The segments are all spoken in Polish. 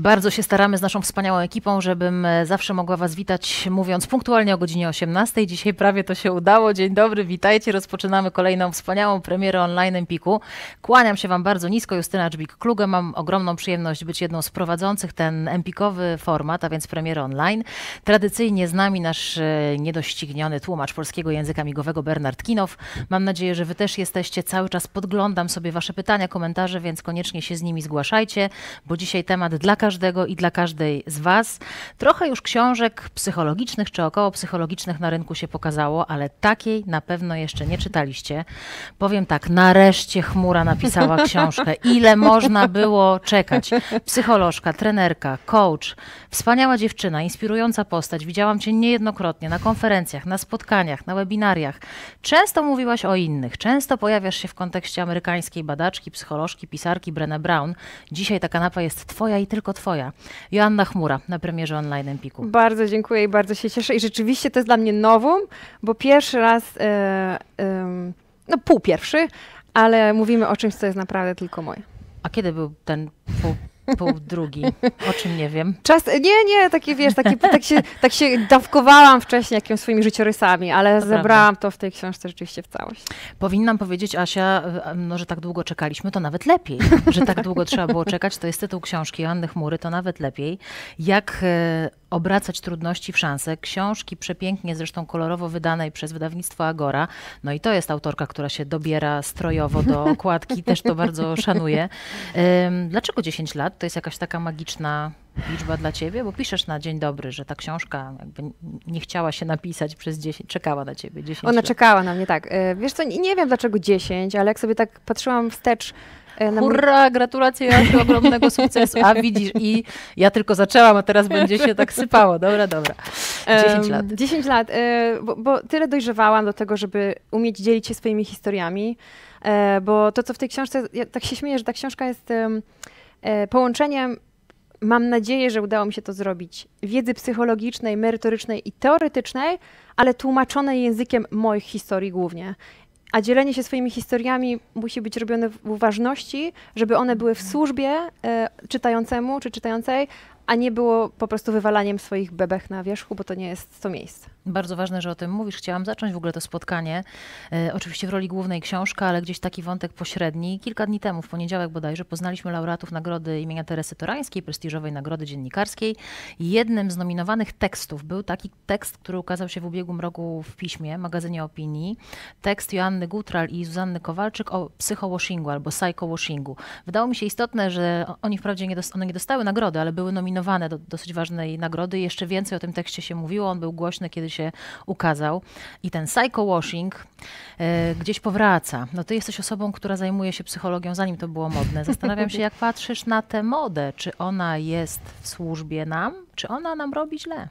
Bardzo się staramy z naszą wspaniałą ekipą, żebym zawsze mogła Was witać, mówiąc punktualnie o godzinie 18. Dzisiaj prawie to się udało. Dzień dobry, witajcie. Rozpoczynamy kolejną wspaniałą premierę online Empiku. Kłaniam się Wam bardzo nisko. Justyna Dżbik-Kluge. Mam ogromną przyjemność być jedną z prowadzących ten empikowy format, a więc premierę online. Tradycyjnie z nami nasz niedościgniony tłumacz polskiego języka migowego Bernard Kinow. Mam nadzieję, że Wy też jesteście. Cały czas podglądam sobie Wasze pytania, komentarze, więc koniecznie się z nimi zgłaszajcie, bo dzisiaj temat dla każdego i dla każdej z Was. Trochę już książek psychologicznych czy około psychologicznych na rynku się pokazało, ale takiej na pewno jeszcze nie czytaliście. Powiem tak, nareszcie Chmura napisała książkę. Ile można było czekać? Psycholożka, trenerka, coach, wspaniała dziewczyna, inspirująca postać. Widziałam Cię niejednokrotnie na konferencjach, na spotkaniach, na webinariach. Często mówiłaś o innych, często pojawiasz się w kontekście amerykańskiej badaczki, psycholożki, pisarki Brené Brown. Dzisiaj ta kanapa jest Twoja i tylko Twoja. Joanna Chmura na premierze online Empiku. Bardzo dziękuję i bardzo się cieszę. I rzeczywiście to jest dla mnie nowum, bo pierwszy raz, no pół pierwszy, ale mówimy o czymś, co jest naprawdę tylko moje. A kiedy był ten pół drugi? O czym nie wiem. Nie, takie wiesz, tak się dawkowałam wcześniej jakimiś swoimi życiorysami, ale To zebrałam prawda. to w tej książce rzeczywiście w całość. Powinnam powiedzieć, Asia, no, że tak długo czekaliśmy, to nawet lepiej. Że tak długo trzeba było czekać, to jest tytuł książki Joanny Chmury, to nawet lepiej. Jak obracać trudności w szanse. Książki przepięknie, zresztą kolorowo wydanej przez wydawnictwo Agora. No i to jest autorka, która się dobiera strojowo do okładki, też to bardzo szanuję. Dlaczego 10 lat? To jest jakaś taka magiczna liczba dla Ciebie? Bo piszesz na dzień dobry, że ta książka jakby nie chciała się napisać przez 10, czekała na Ciebie 10 Ona lat. czekała na mnie, tak. Wiesz co, nie wiem dlaczego 10, ale jak sobie tak patrzyłam wstecz na mój... Hurra, gratulacje Jasiu, ogromnego sukcesu. A widzisz, i ja tylko zaczęłam, a teraz będzie się tak sypało. Dobra. 10 lat. 10 lat, bo tyle dojrzewałam do tego, żeby umieć dzielić się swoimi historiami, bo to, co w tej książce, ja tak się śmieję, że ta książka jest połączeniem, mam nadzieję, że udało mi się to zrobić, wiedzy psychologicznej, merytorycznej i teoretycznej, ale tłumaczonej językiem moich historii głównie. A dzielenie się swoimi historiami musi być robione w uważności, żeby one były w służbie czytającemu czy czytającej, a nie było po prostu wywalaniem swoich bebech na wierzchu, bo to nie jest to miejsce. Bardzo ważne, że o tym mówisz. Chciałam zacząć w ogóle to spotkanie. Oczywiście w roli głównej książka, ale gdzieś taki wątek pośredni. Kilka dni temu, w poniedziałek bodajże, poznaliśmy laureatów nagrody imienia Teresy Torańskiej, prestiżowej nagrody dziennikarskiej. Jednym z nominowanych tekstów był taki tekst, który ukazał się w ubiegłym roku w Piśmie, magazynie Opinii. Tekst Joanny Gutral i Zuzanny Kowalczyk o psychowashingu albo psychowashingu. Wydało mi się istotne, że oni wprawdzie one nie dostały nagrody, ale były nominowane do dosyć ważnej nagrody. Jeszcze więcej o tym tekście się mówiło. On był głośny, kiedy się ukazał. I ten psychowashing gdzieś powraca. No ty jesteś osobą, która zajmuje się psychologią, zanim to było modne. Zastanawiam się, jak patrzysz na tę modę. Czy ona jest w służbie nam, czy ona nam robi źle?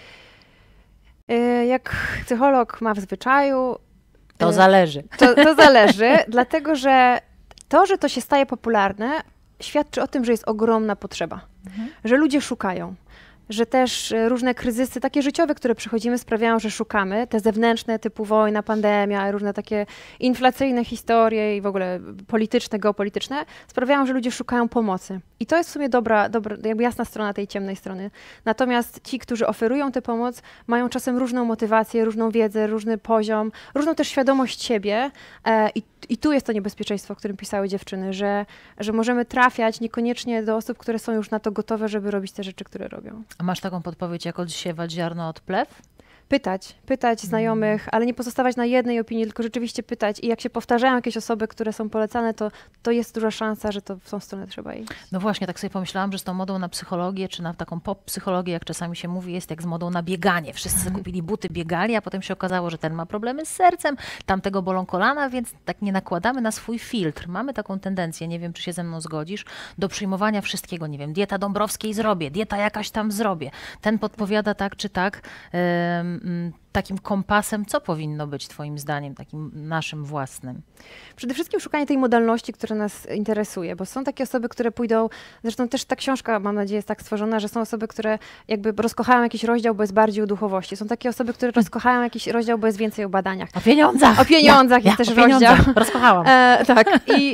Jak psycholog ma w zwyczaju... To zależy. To zależy, dlatego że to się staje popularne, świadczy o tym, że jest ogromna potrzeba. Że ludzie szukają. Że też różne kryzysy, takie życiowe, które przechodzimy, sprawiają, że szukamy. Te zewnętrzne, typu wojna, pandemia, różne takie inflacyjne historie i w ogóle polityczne, geopolityczne, sprawiają, że ludzie szukają pomocy. I to jest w sumie dobra, jakby jasna strona tej ciemnej strony. Natomiast ci, którzy oferują tę pomoc, mają czasem różną motywację, różną wiedzę, różny poziom, różną też świadomość siebie. I tu jest to niebezpieczeństwo, o którym pisały dziewczyny, że możemy trafiać niekoniecznie do osób, które są już na to gotowe, żeby robić te rzeczy, które robią. A masz taką podpowiedź, jak odsiewać ziarno od plew? Pytać znajomych, ale nie pozostawać na jednej opinii, tylko rzeczywiście pytać. I jak się powtarzają jakieś osoby, które są polecane, to jest duża szansa, że to w tą stronę trzeba iść. No właśnie, tak sobie pomyślałam, że z tą modą na psychologię, czy na taką pop-psychologię, jak czasami się mówi, jest jak z modą na bieganie. Wszyscy kupili buty, biegali, a potem się okazało, że ten ma problemy z sercem, tamtego bolą kolana, więc tak nie nakładamy na swój filtr. Mamy taką tendencję, nie wiem, czy się ze mną zgodzisz, do przyjmowania wszystkiego, nie wiem, dieta Dąbrowskiej zrobię, dieta jakaś tam zrobię. Ten podpowiada tak czy tak. takim kompasem, co powinno być twoim zdaniem, takim naszym własnym? Przede wszystkim szukanie tej modalności, która nas interesuje, bo są takie osoby, które pójdą, zresztą też ta książka, mam nadzieję, jest tak stworzona, że są osoby, które jakby rozkochają jakiś rozdział, bo jest bardziej o duchowości. Są takie osoby, które rozkochają jakiś rozdział, bo jest więcej o badaniach. O pieniądzach! O pieniądzach jest też rozdział. Rozkochałam. Tak.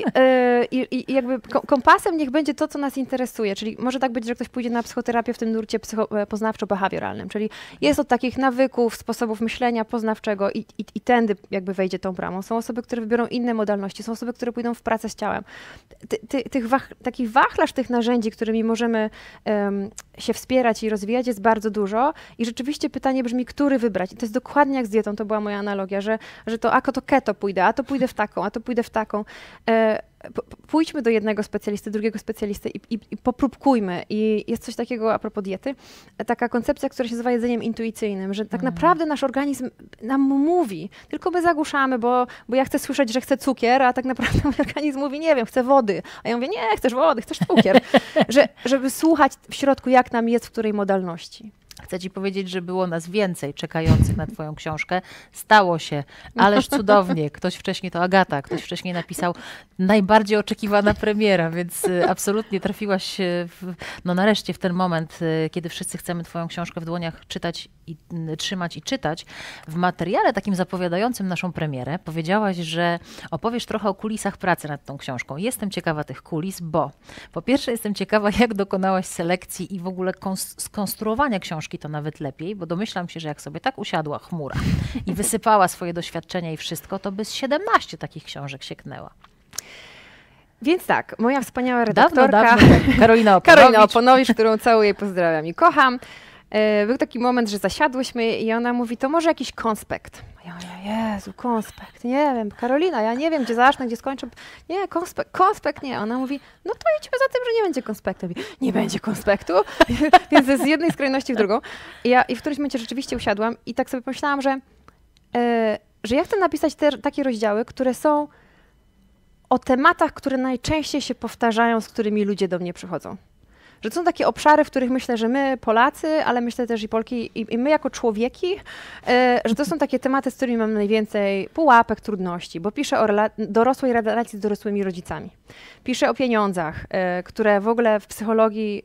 I jakby kompasem niech będzie to, co nas interesuje. Czyli może tak być, że ktoś pójdzie na psychoterapię w tym nurcie poznawczo-behawioralnym, czyli jest od takich nawyków, sposobów myślenia poznawczego i tędy jakby wejdzie tą bramą. Są osoby, które wybiorą inne modalności, są osoby, które pójdą w pracę z ciałem. Taki wachlarz tych narzędzi, którymi możemy się wspierać i rozwijać, jest bardzo dużo i rzeczywiście pytanie brzmi, który wybrać. I to jest dokładnie jak z dietą, to była moja analogia, że to keto pójdę, a to pójdę w taką, a to pójdę w taką. Pójdźmy do jednego specjalisty, drugiego specjalisty i popróbkujmy. I jest coś takiego a propos diety, taka koncepcja, która się nazywa jedzeniem intuicyjnym, że tak naprawdę nasz organizm nam mówi, tylko my zagłuszamy, bo ja chcę słyszeć, że chcę cukier, a tak naprawdę mój organizm mówi, nie wiem, chcę wody. A ja mówię, nie, chcesz wody, chcesz cukier. Żeby słuchać w środku, jak nam jest, w której modalności. Chcę ci powiedzieć, że było nas więcej czekających na twoją książkę. Stało się, ależ cudownie. Ktoś wcześniej, to Agata, ktoś wcześniej napisał najbardziej oczekiwana premiera, więc absolutnie trafiłaś nareszcie w ten moment, kiedy wszyscy chcemy twoją książkę w dłoniach czytać i trzymać i czytać. W materiale takim zapowiadającym naszą premierę powiedziałaś, że opowiesz trochę o kulisach pracy nad tą książką. Jestem ciekawa tych kulis, bo po pierwsze jestem ciekawa, jak dokonałaś selekcji i w ogóle skonstruowania książki, to nawet lepiej, bo domyślam się, że jak sobie tak usiadła chmura i wysypała swoje doświadczenia i wszystko, to by z 17 takich książek sięgnęła. Więc tak, moja wspaniała redaktorka dawno, Karolina Oponowicz, którą całuję i pozdrawiam i kocham. Był taki moment, że zasiadłyśmy i ona mówi, to może jakiś konspekt. Ja mówię, Jezu, konspekt, nie wiem, Karolina, ja nie wiem, gdzie zacznę, gdzie skończę. Nie, konspekt nie. Ona mówi, no to idźmy za tym, że nie będzie konspektu. Nie będzie konspektu, więc z jednej skrajności w drugą. I w którymś momencie rzeczywiście usiadłam i tak sobie pomyślałam, że ja chcę napisać takie rozdziały, które są o tematach, które najczęściej się powtarzają, z którymi ludzie do mnie przychodzą. Że to są takie obszary, w których myślę, że my Polacy, ale myślę też i Polki, i my jako człowieki, że to są takie tematy, z którymi mam najwięcej pułapek, trudności, bo piszę o dorosłej relacji z dorosłymi rodzicami. Piszę o pieniądzach, które w ogóle w psychologii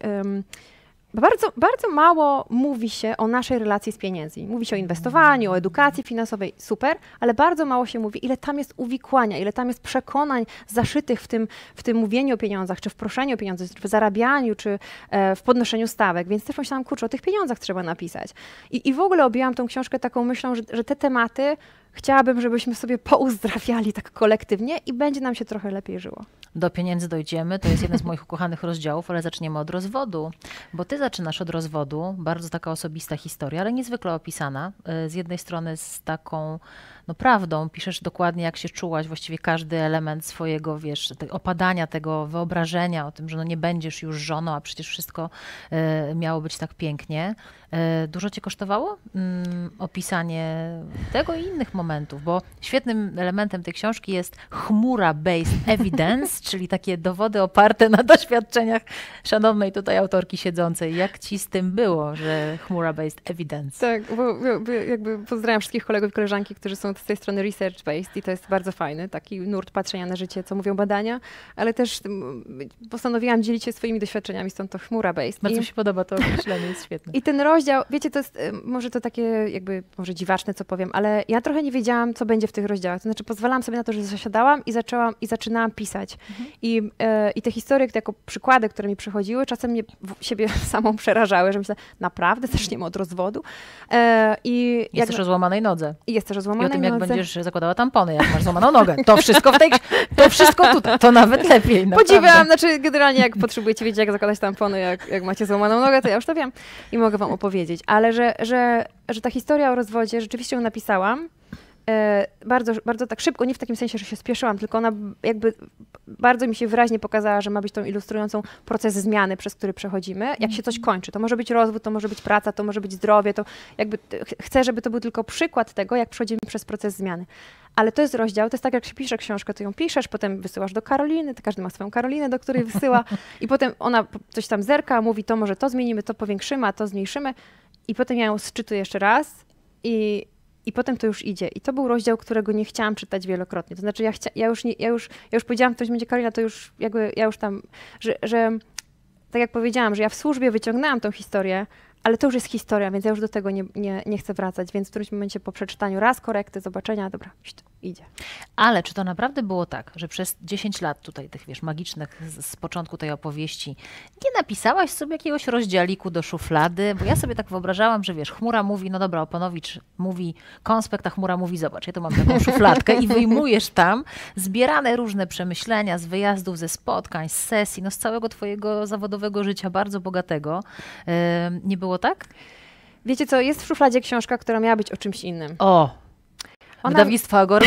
bardzo, bardzo mało mówi się o naszej relacji z pieniędzmi. Mówi się o inwestowaniu, o edukacji finansowej, super, ale bardzo mało się mówi, ile tam jest uwikłania, ile tam jest przekonań zaszytych w tym mówieniu o pieniądzach, czy w proszeniu o pieniądze, czy w zarabianiu, czy w podnoszeniu stawek. Więc też myślałam, kurczę, o tych pieniądzach trzeba napisać. I w ogóle objęłam tą książkę taką myślą, że te tematy chciałabym, żebyśmy sobie pouzdrawiali tak kolektywnie i będzie nam się trochę lepiej żyło. Do pieniędzy dojdziemy, to jest jeden z moich ukochanych rozdziałów, ale zaczniemy od rozwodu, bo ty zaczynasz od rozwodu, bardzo taka osobista historia, ale niezwykle opisana. Z jednej strony z taką prawdą, piszesz dokładnie, jak się czułaś, właściwie każdy element swojego, opadania tego wyobrażenia o tym, że nie będziesz już żoną, a przecież wszystko miało być tak pięknie. Dużo cię kosztowało opisanie tego i innych momentów, bo świetnym elementem tej książki jest chmura-based evidence, czyli takie dowody oparte na doświadczeniach szanownej tutaj autorki siedzącej. Jak ci z tym było, że chmura-based evidence? Tak, bo jakby pozdrawiam wszystkich kolegów i koleżanki, którzy są z tej strony research-based i to jest bardzo fajny, taki nurt patrzenia na życie, co mówią badania, ale też postanowiłam dzielić się swoimi doświadczeniami, stąd to chmura-based. Bardzo mi się podoba to określenie, jest świetne. I ten rozdział, wiecie, to jest może to takie jakby, może dziwaczne, co powiem, ale ja trochę nie wiedziałam, co będzie w tych rozdziałach. To znaczy pozwalałam sobie na to, że zasiadałam i zaczynałam pisać. I te historie jako przykłady, które mi przychodziły, czasem mnie siebie samą przerażały, że myślę, naprawdę zaczniemy od rozwodu. Jest też o złamanej nodze. Jest też o złamanej nodze. I o tym, jak będziesz zakładała tampony, jak masz złamaną nogę. To wszystko to wszystko tutaj, to nawet lepiej. Podziwiam, znaczy generalnie jak potrzebujecie wiedzieć, jak zakładać tampony, jak macie złamaną nogę, to ja już to wiem i mogę wam opowiedzieć. Ale że ta historia o rozwodzie, rzeczywiście ją napisałam, bardzo, bardzo tak szybko, nie w takim sensie, że się spieszyłam, tylko ona jakby bardzo mi się wyraźnie pokazała, że ma być tą ilustrującą proces zmiany, przez który przechodzimy. Jak się coś kończy, to może być rozwód, to może być praca, to może być zdrowie, to jakby chcę, żeby to był tylko przykład tego, jak przechodzimy przez proces zmiany. Ale to jest rozdział, to jest tak, jak się pisze książkę, to ją piszesz, potem wysyłasz do Karoliny, to każdy ma swoją Karolinę, do której wysyła i potem ona coś tam zerka, mówi, to może to zmienimy, to powiększymy, a to zmniejszymy i potem ja ją sczytuję jeszcze raz i I potem to już idzie. I to był rozdział, którego nie chciałam czytać wielokrotnie. To znaczy ja już powiedziałam w którymś momencie, Karolina, to już jakby ja już tam, że tak jak powiedziałam, że ja w służbie wyciągnęłam tą historię, ale to już jest historia, więc ja już do tego nie chcę wracać. Więc w którymś momencie po przeczytaniu raz korekty, zobaczenia, dobra, idzie. Ale czy to naprawdę było tak, że przez 10 lat tutaj tych, wiesz, magicznych z początku tej opowieści nie napisałaś sobie jakiegoś rozdziałiku do szuflady? Bo ja sobie tak wyobrażałam, że wiesz, chmura mówi, no dobra, Oponowicz mówi konspekt, a chmura mówi, zobacz, ja tu mam taką szufladkę i wyjmujesz tam zbierane różne przemyślenia z wyjazdów, ze spotkań, z sesji, no z całego twojego zawodowego życia, bardzo bogatego. Nie było tak? Wiecie co, jest w szufladzie książka, która miała być o czymś innym. Wydawnictwo Agora.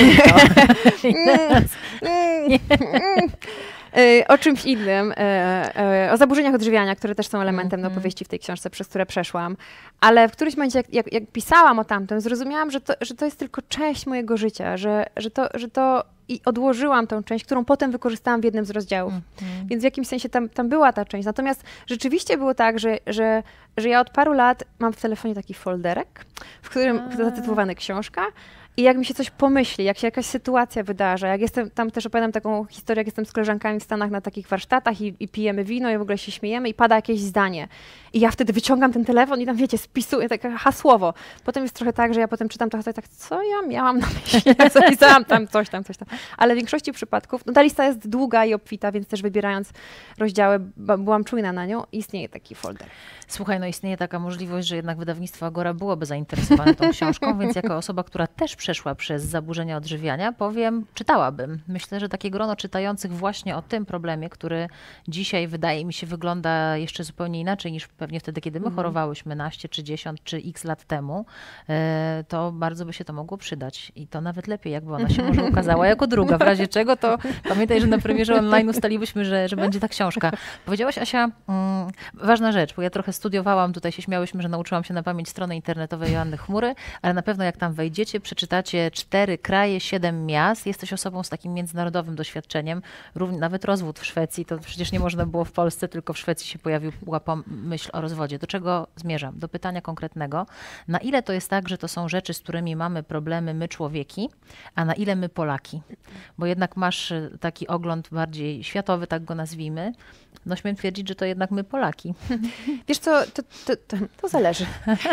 O czymś innym, o zaburzeniach odżywiania, które też są elementem opowieści w tej książce, przez które przeszłam. Ale w którymś momencie, jak pisałam o tamtym, zrozumiałam, że to jest tylko część mojego życia, że to i odłożyłam tą część, którą potem wykorzystałam w jednym z rozdziałów. Więc w jakimś sensie tam była ta część. Natomiast rzeczywiście było tak, że ja od paru lat mam w telefonie taki folderek, w którym zatytułowany książka. I jak mi się coś pomyśli, jak się jakaś sytuacja wydarza, jak jestem, tam też opowiadam taką historię, jak jestem z koleżankami w Stanach na takich warsztatach i pijemy wino i w ogóle się śmiejemy i pada jakieś zdanie. I ja wtedy wyciągam ten telefon i tam, wiecie, spisuję takie hasłowo. Potem jest trochę tak, że ja potem czytam trochę tak, co ja miałam na myśli, jak zapisałam tam coś tam. Ale w większości przypadków, no ta lista jest długa i obfita, więc też wybierając rozdziały, byłam czujna na nią i istnieje taki folder. Słuchaj, no istnieje taka możliwość, że jednak wydawnictwo Agora byłoby zainteresowane tą książką, więc jako osoba, która też przeszła przez zaburzenia odżywiania, powiem, czytałabym. Myślę, że takie grono czytających właśnie o tym problemie, który dzisiaj wydaje mi się wygląda jeszcze zupełnie inaczej niż pewnie wtedy, kiedy my chorowałyśmy naście, czy 10, czy x lat temu, to bardzo by się to mogło przydać. I to nawet lepiej, jakby ona się może ukazała jako druga. W razie czego to pamiętaj, że na premierze online ustalibyśmy, że będzie ta książka. Powiedziałaś, Asia, ważna rzecz, bo ja trochę studiowałam, tutaj się śmiałyśmy, że nauczyłam się na pamięć strony internetowej Joanny Chmury, ale na pewno jak tam wejdziecie, przeczytacie 4 kraje, 7 miast, jesteś osobą z takim międzynarodowym doświadczeniem, nawet rozwód w Szwecji, to przecież nie można było w Polsce, tylko w Szwecji się pojawiła myśl o rozwodzie. Do czego zmierzam? Do pytania konkretnego. Na ile to jest tak, że to są rzeczy, z którymi mamy problemy my człowieki, a na ile my Polaki? Bo jednak masz taki ogląd bardziej światowy, tak go nazwijmy. No śmiem twierdzić, że to jednak my Polaki. Wiesz co, to zależy.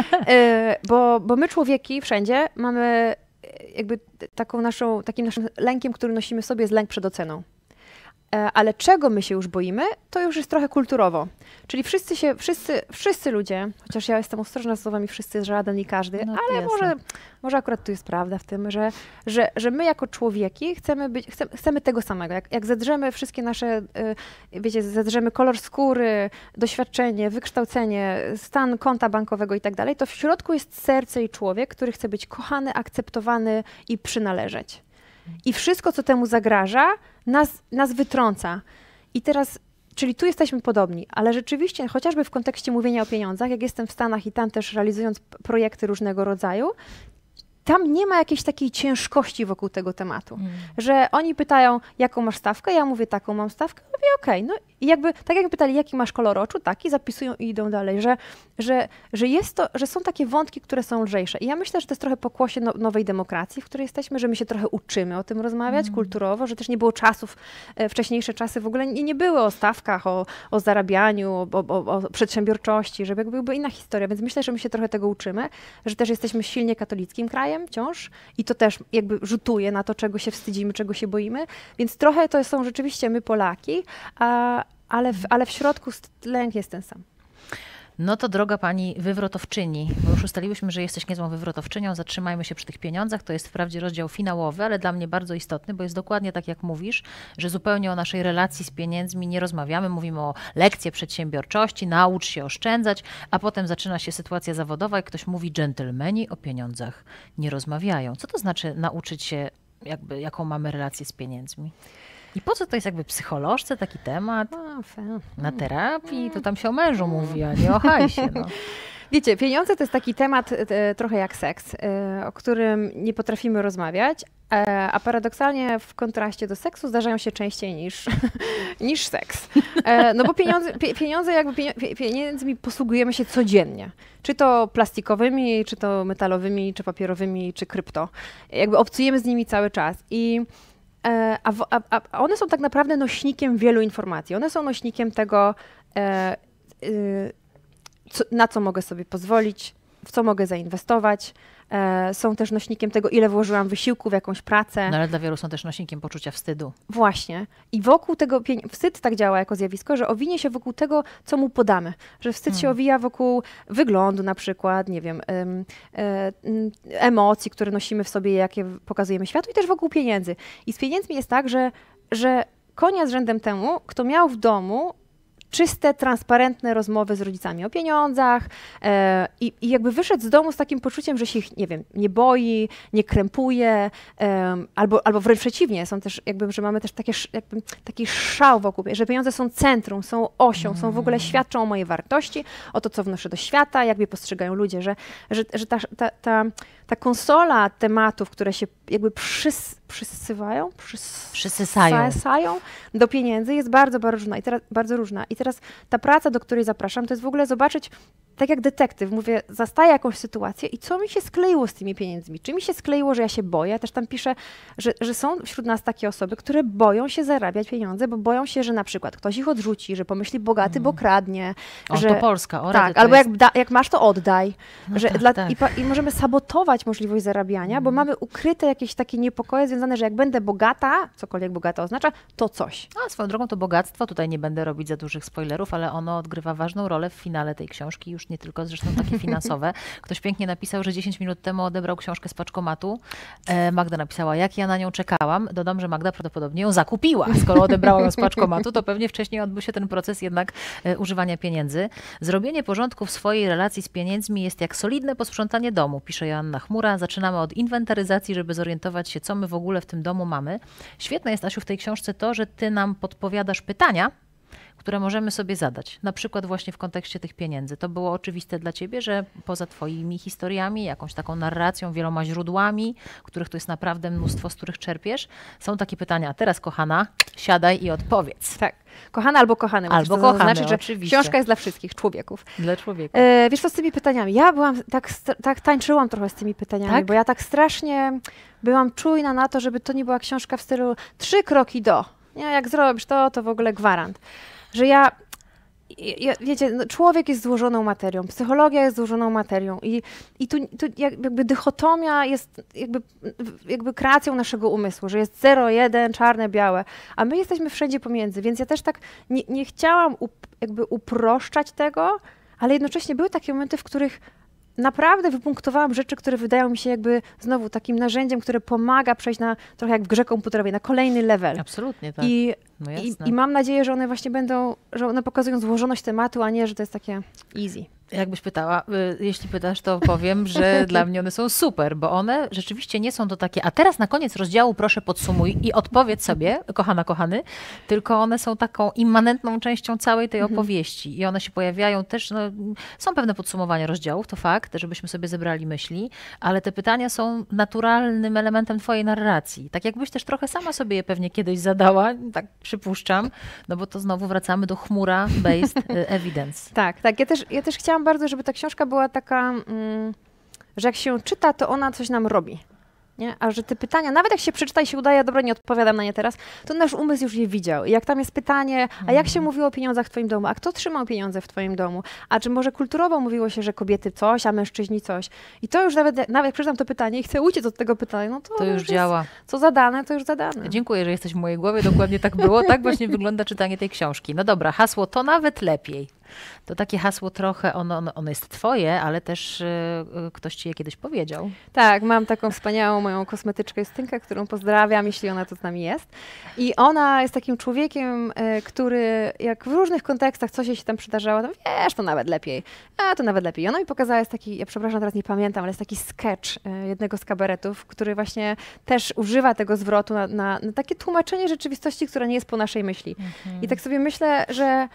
Bo my człowieki wszędzie mamy jakby takim naszym lękiem, który nosimy w sobie, jest lęk przed oceną. Ale czego my się już boimy, to już jest trochę kulturowo. Czyli wszyscy ludzie, chociaż ja jestem ostrożna z słowami wszyscy, żaden i każdy, no, ale może akurat tu jest prawda w tym, że my jako człowieki chcemy tego samego. Jak zedrzemy wszystkie nasze, wiecie, zedrzemy kolor skóry, doświadczenie, wykształcenie, stan konta bankowego i tak dalej, to w środku jest serce i człowiek, który chce być kochany, akceptowany i przynależeć. I wszystko, co temu zagraża, nas wytrąca. I teraz, czyli tu jesteśmy podobni, ale rzeczywiście, chociażby w kontekście mówienia o pieniądzach, jak jestem w Stanach i tam też realizując projekty różnego rodzaju, tam nie ma jakiejś takiej ciężkości wokół tego tematu, że oni pytają, jaką masz stawkę, ja mówię, taką mam stawkę, mówię, okej. No i jakby, tak jak pytali, jaki masz kolor oczu, taki, zapisują i idą dalej, że są takie wątki, które są lżejsze. I ja myślę, że to jest trochę pokłosie nowej demokracji, w której jesteśmy, że my się trochę uczymy o tym rozmawiać kulturowo, że też nie było czasów, wcześniejsze czasy w ogóle nie były o stawkach, o zarabianiu, o przedsiębiorczości, żeby była inna historia, więc myślę, że my się trochę tego uczymy, że też jesteśmy silnie katolickim krajem wciąż i to też jakby rzutuje na to, czego się wstydzimy, czego się boimy, więc trochę to są rzeczywiście my Polaki, ale w środku lęk jest ten sam. No to droga pani wywrotowczyni, bo już ustaliłyśmy, że jesteś niezłą wywrotowczynią, zatrzymajmy się przy tych pieniądzach, to jest wprawdzie rozdział finałowy, ale dla mnie bardzo istotny, bo jest dokładnie tak jak mówisz, że zupełnie o naszej relacji z pieniędzmi nie rozmawiamy, mówimy o lekcje przedsiębiorczości, naucz się oszczędzać, a potem zaczyna się sytuacja zawodowa i ktoś mówi, dżentelmeni o pieniądzach nie rozmawiają. Co to znaczy nauczyć się, jaką mamy relację z pieniędzmi? I po co to jest jakby psycholożce taki temat? Na terapii? To tam się o mężu mówi, a nie o hajsie. No. Wiecie, pieniądze to jest taki temat trochę jak seks, o którym nie potrafimy rozmawiać, a paradoksalnie w kontraście do seksu zdarzają się częściej niż seks. No bo pieniędzmi posługujemy się codziennie. Czy to plastikowymi, czy to metalowymi, czy papierowymi, czy krypto. Jakby obcujemy z nimi cały czas. A one są tak naprawdę nośnikiem wielu informacji. One są nośnikiem tego, na co mogę sobie pozwolić, w co mogę zainwestować. Są też nośnikiem tego, ile włożyłam wysiłku w jakąś pracę. No ale dla wielu są też nośnikiem poczucia wstydu. Właśnie. I wokół tego, wstyd tak działa jako zjawisko, że owinie się wokół tego, co mu podamy. Że wstyd się owija wokół wyglądu na przykład, nie wiem, emocji, które nosimy w sobie, jakie pokazujemy światu i też wokół pieniędzy. I z pieniędzmi jest tak, że konia z rzędem temu, kto miał w domu czyste, transparentne rozmowy z rodzicami o pieniądzach i jakby wyszedł z domu z takim poczuciem, że się ich, nie wiem, nie boi, nie krępuje, albo wręcz przeciwnie, są też jakby, że mamy też taki szał wokół, że pieniądze są centrum, są osią, są w ogóle świadczą o mojej wartości, o to, co wnoszę do świata, jak mnie postrzegają ludzie, że ta konsola tematów, które się jakby przysysają do pieniędzy jest bardzo, bardzo różna. I teraz ta praca, do której zapraszam, to jest w ogóle zobaczyć, tak jak detektyw, mówię, zastaję jakąś sytuację i co mi się skleiło z tymi pieniędzmi? Czy mi się skleiło, że ja się boję? Ja też tam piszę, że są wśród nas takie osoby, które boją się zarabiać pieniądze, bo boją się, że na przykład ktoś ich odrzuci, że pomyśli bogaty, bo kradnie. Że, to Polska. Tak, albo jak masz, to oddaj. No że I możemy sabotować możliwość zarabiania, bo mamy ukryte jakieś takie niepokoje związane, że jak będę bogata, cokolwiek bogata oznacza, to coś. A swoją drogą to bogactwo, tutaj nie będę robić za dużych spoilerów, ale ono odgrywa ważną rolę w finale tej książki, już nie tylko zresztą takie finansowe. Ktoś pięknie napisał, że 10 minut temu odebrał książkę z paczkomatu. Magda napisała, jak ja na nią czekałam. Dodam, że Magda prawdopodobnie ją zakupiła. Skoro odebrała ją z paczkomatu, to pewnie wcześniej odbył się ten proces jednak używania pieniędzy. Zrobienie porządku w swojej relacji z pieniędzmi jest jak solidne posprzątanie domu, pisze Joanna Chmura. Zaczynamy od inwentaryzacji, żeby zorientować się, co my w ogóle w tym domu mamy. Świetne jest, Asiu, w tej książce to, że ty nam podpowiadasz pytania, które możemy sobie zadać, na przykład właśnie w kontekście tych pieniędzy. To było oczywiste dla ciebie, że poza twoimi historiami, jakąś taką narracją, wieloma źródłami, których tu jest naprawdę mnóstwo, z których czerpiesz, są takie pytania. A teraz, kochana, siadaj i odpowiedz. Tak. Kochana albo kochany. Albo kochany, znaczy, że oczywiście. Książka jest dla wszystkich człowieków. Dla człowieków. Wiesz co, z tymi pytaniami? Ja byłam, tak tańczyłam trochę z tymi pytaniami, tak? Bo ja tak strasznie byłam czujna na to, żeby to nie była książka w stylu 3 kroki do. Nie, jak zrobisz to w ogóle gwarant. Że wiecie, no, człowiek jest złożoną materią, psychologia jest złożoną materią i tu jakby dychotomia jest jakby kreacją naszego umysłu, że jest 0-1, czarne, białe, a my jesteśmy wszędzie pomiędzy, więc ja też tak nie chciałam jakby uproszczać tego, ale jednocześnie były takie momenty, w których naprawdę wypunktowałam rzeczy, które wydają mi się jakby znowu takim narzędziem, które pomaga przejść trochę jak w grze komputerowej, na kolejny level. Absolutnie, tak. I mam nadzieję, że one właśnie że one pokazują złożoność tematu, a nie, że to jest takie easy. Jakbyś pytała, jeśli pytasz, to powiem, że dla mnie one są super, bo one rzeczywiście nie są to takie, a teraz na koniec rozdziału proszę podsumuj i odpowiedz sobie, kochana, kochany, tylko one są taką immanentną częścią całej tej opowieści i one się pojawiają też, no, są pewne podsumowania rozdziałów, to fakt, żebyśmy sobie zebrali myśli, ale te pytania są naturalnym elementem twojej narracji. Tak jakbyś też trochę sama sobie je pewnie kiedyś zadała, tak przypuszczam, no bo to znowu wracamy do chmura-based evidence. Tak. Ja też chciałam bardzo, żeby ta książka była taka, że jak się czyta, to ona coś nam robi. Nie? A że te pytania, nawet jak się przeczyta i się udaje, dobra, nie odpowiadam na nie teraz, to nasz umysł już je widział. I jak tam jest pytanie, a jak się mówiło o pieniądzach w twoim domu? A kto trzymał pieniądze w twoim domu? A czy może kulturowo mówiło się, że kobiety coś, a mężczyźni coś? I to już nawet jak przeczytam to pytanie i chcę uciec od tego pytania, no to już działa. Co zadane, to już zadane. Dziękuję, że jesteś w mojej głowie. Dokładnie tak było. Tak właśnie wygląda czytanie tej książki. No dobra, hasło to nawet lepiej. To takie hasło trochę, ono jest twoje, ale też ktoś ci je kiedyś powiedział. Tak, mam taką wspaniałą moją kosmetyczkę Justynkę, którą pozdrawiam, jeśli ona tu z nami jest. I ona jest takim człowiekiem, który jak w różnych kontekstach coś jej się tam przydarzało, to wiesz, to nawet lepiej. To nawet lepiej. I ona mi pokazała, jest taki, ja przepraszam, teraz nie pamiętam, ale jest taki sketch jednego z kabaretów, który właśnie też używa tego zwrotu na takie tłumaczenie rzeczywistości, która nie jest po naszej myśli. I tak sobie myślę,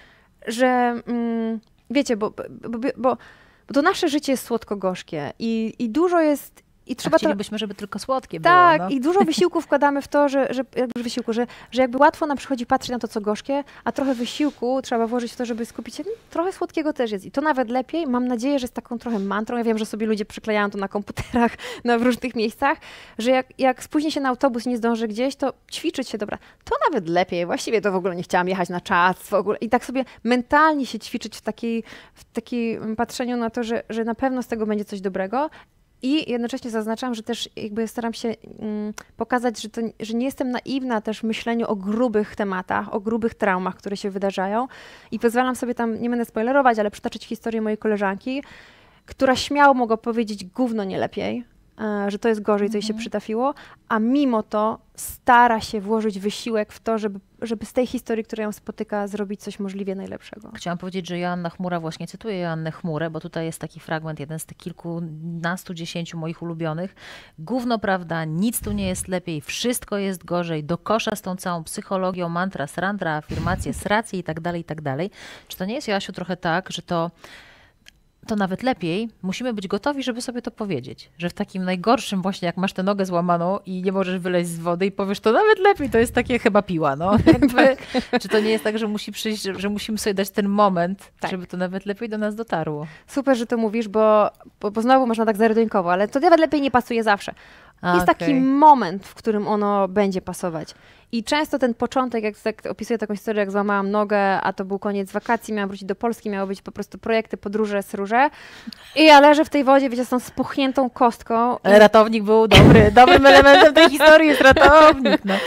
że wiecie, bo to nasze życie jest słodko-gorzkie i dużo jest I trzeba chcielibyśmy, żeby tylko słodkie tak, było. i dużo wysiłku wkładamy w to, że jakby łatwo nam przychodzi patrzeć na to, co gorzkie, a trochę wysiłku trzeba włożyć w to, żeby skupić się, trochę słodkiego też jest. I to nawet lepiej, mam nadzieję, że jest taką trochę mantrą. Ja wiem, że sobie ludzie przyklejają to na komputerach, w różnych miejscach, że jak spóźni się na autobus i nie zdąży gdzieś, to ćwiczyć się, dobra, to nawet lepiej, właściwie to w ogóle nie chciałam jechać na czas w ogóle. I tak sobie mentalnie się ćwiczyć w takiej patrzeniu na to, że na pewno z tego będzie coś dobrego. I jednocześnie zaznaczam, że też jakby staram się pokazać, że nie jestem naiwna też w myśleniu o grubych tematach, o grubych traumach, które się wydarzają. I pozwalam sobie tam, nie będę spoilerować, ale przytoczyć historię mojej koleżanki, która śmiało mogła powiedzieć gówno nie lepiej, że to jest gorzej, co jej się przytrafiło, a mimo to stara się włożyć wysiłek w to, żeby z tej historii, która ją spotyka, zrobić coś możliwie najlepszego. Chciałam powiedzieć, że Joanna Chmura, właśnie cytuję Joannę Chmurę, bo tutaj jest taki fragment, jeden z tych kilkunastu, 10 moich ulubionych. Gówno prawda, nic tu nie jest lepiej, wszystko jest gorzej, do kosza z tą całą psychologią, mantra, srandra, afirmacje, sracje i tak dalej, i tak dalej. Czy to nie jest, Joasiu, trochę tak, że to nawet lepiej, musimy być gotowi, żeby sobie to powiedzieć. Że w takim najgorszym właśnie, jak masz tę nogę złamaną i nie możesz wyleźć z wody i powiesz, to nawet lepiej, to jest takie chyba piła, no. Jakby, czy to nie jest tak, że musi przyjść, że musimy sobie dać ten moment, żeby to nawet lepiej do nas dotarło? Super, że to mówisz, bo znowu można tak zarydońkowo, ale to nawet lepiej nie pasuje zawsze. Jest taki moment, w którym ono będzie pasować. I często ten początek, jak opisuję taką historię, jak złamałam nogę, a to był koniec wakacji, miałam wrócić do Polski, miały być po prostu projekty, podróże, sróże. I ja leżę w tej wodzie, wiecie, z tą spuchniętą kostką. Ratownik był dobrym elementem tej historii jest ratownik. No.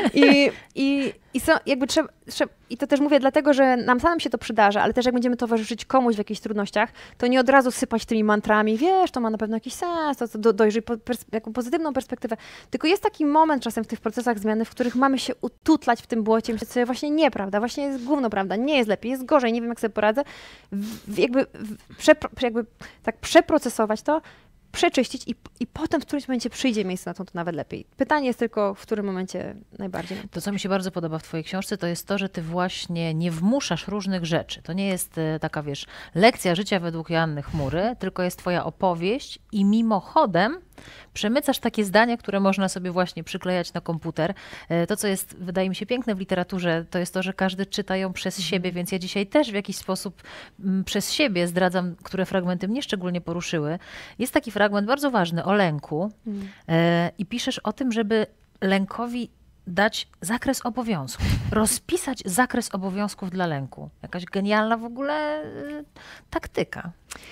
I to też mówię dlatego, że nam samym się to przydarza, ale też jak będziemy towarzyszyć komuś w jakichś trudnościach, to nie od razu sypać tymi mantrami, wiesz, to ma na pewno jakiś sens, to dojrzyj jaką pozytywną perspektywę. Tylko jest taki moment czasem w tych procesach zmiany, w których mamy się ututlać w tym błocie, myśleć sobie właśnie nieprawda, właśnie jest gówno prawda, nie jest lepiej, jest gorzej, nie wiem jak sobie poradzę. Jakby tak przeprocesować to, przeczyścić i potem w którymś momencie przyjdzie miejsce na to nawet lepiej. Pytanie jest tylko, w którym momencie najbardziej. To, co mi się bardzo podoba w twojej książce, to jest to, że ty właśnie nie wmuszasz różnych rzeczy. To nie jest taka, wiesz, lekcja życia według Joanny Chmury, tylko jest twoja opowieść i mimochodem przemycasz takie zdania, które można sobie właśnie przyklejać na komputer. To, co jest, wydaje mi się, piękne w literaturze, to jest to, że każdy czyta ją przez siebie, więc ja dzisiaj też w jakiś sposób przez siebie zdradzam, które fragmenty mnie szczególnie poruszyły. Jest taki fragment bardzo ważny o lęku i piszesz o tym, żeby lękowi dać zakres obowiązków, rozpisać zakres obowiązków dla lęku. Jakaś genialna w ogóle taktyka.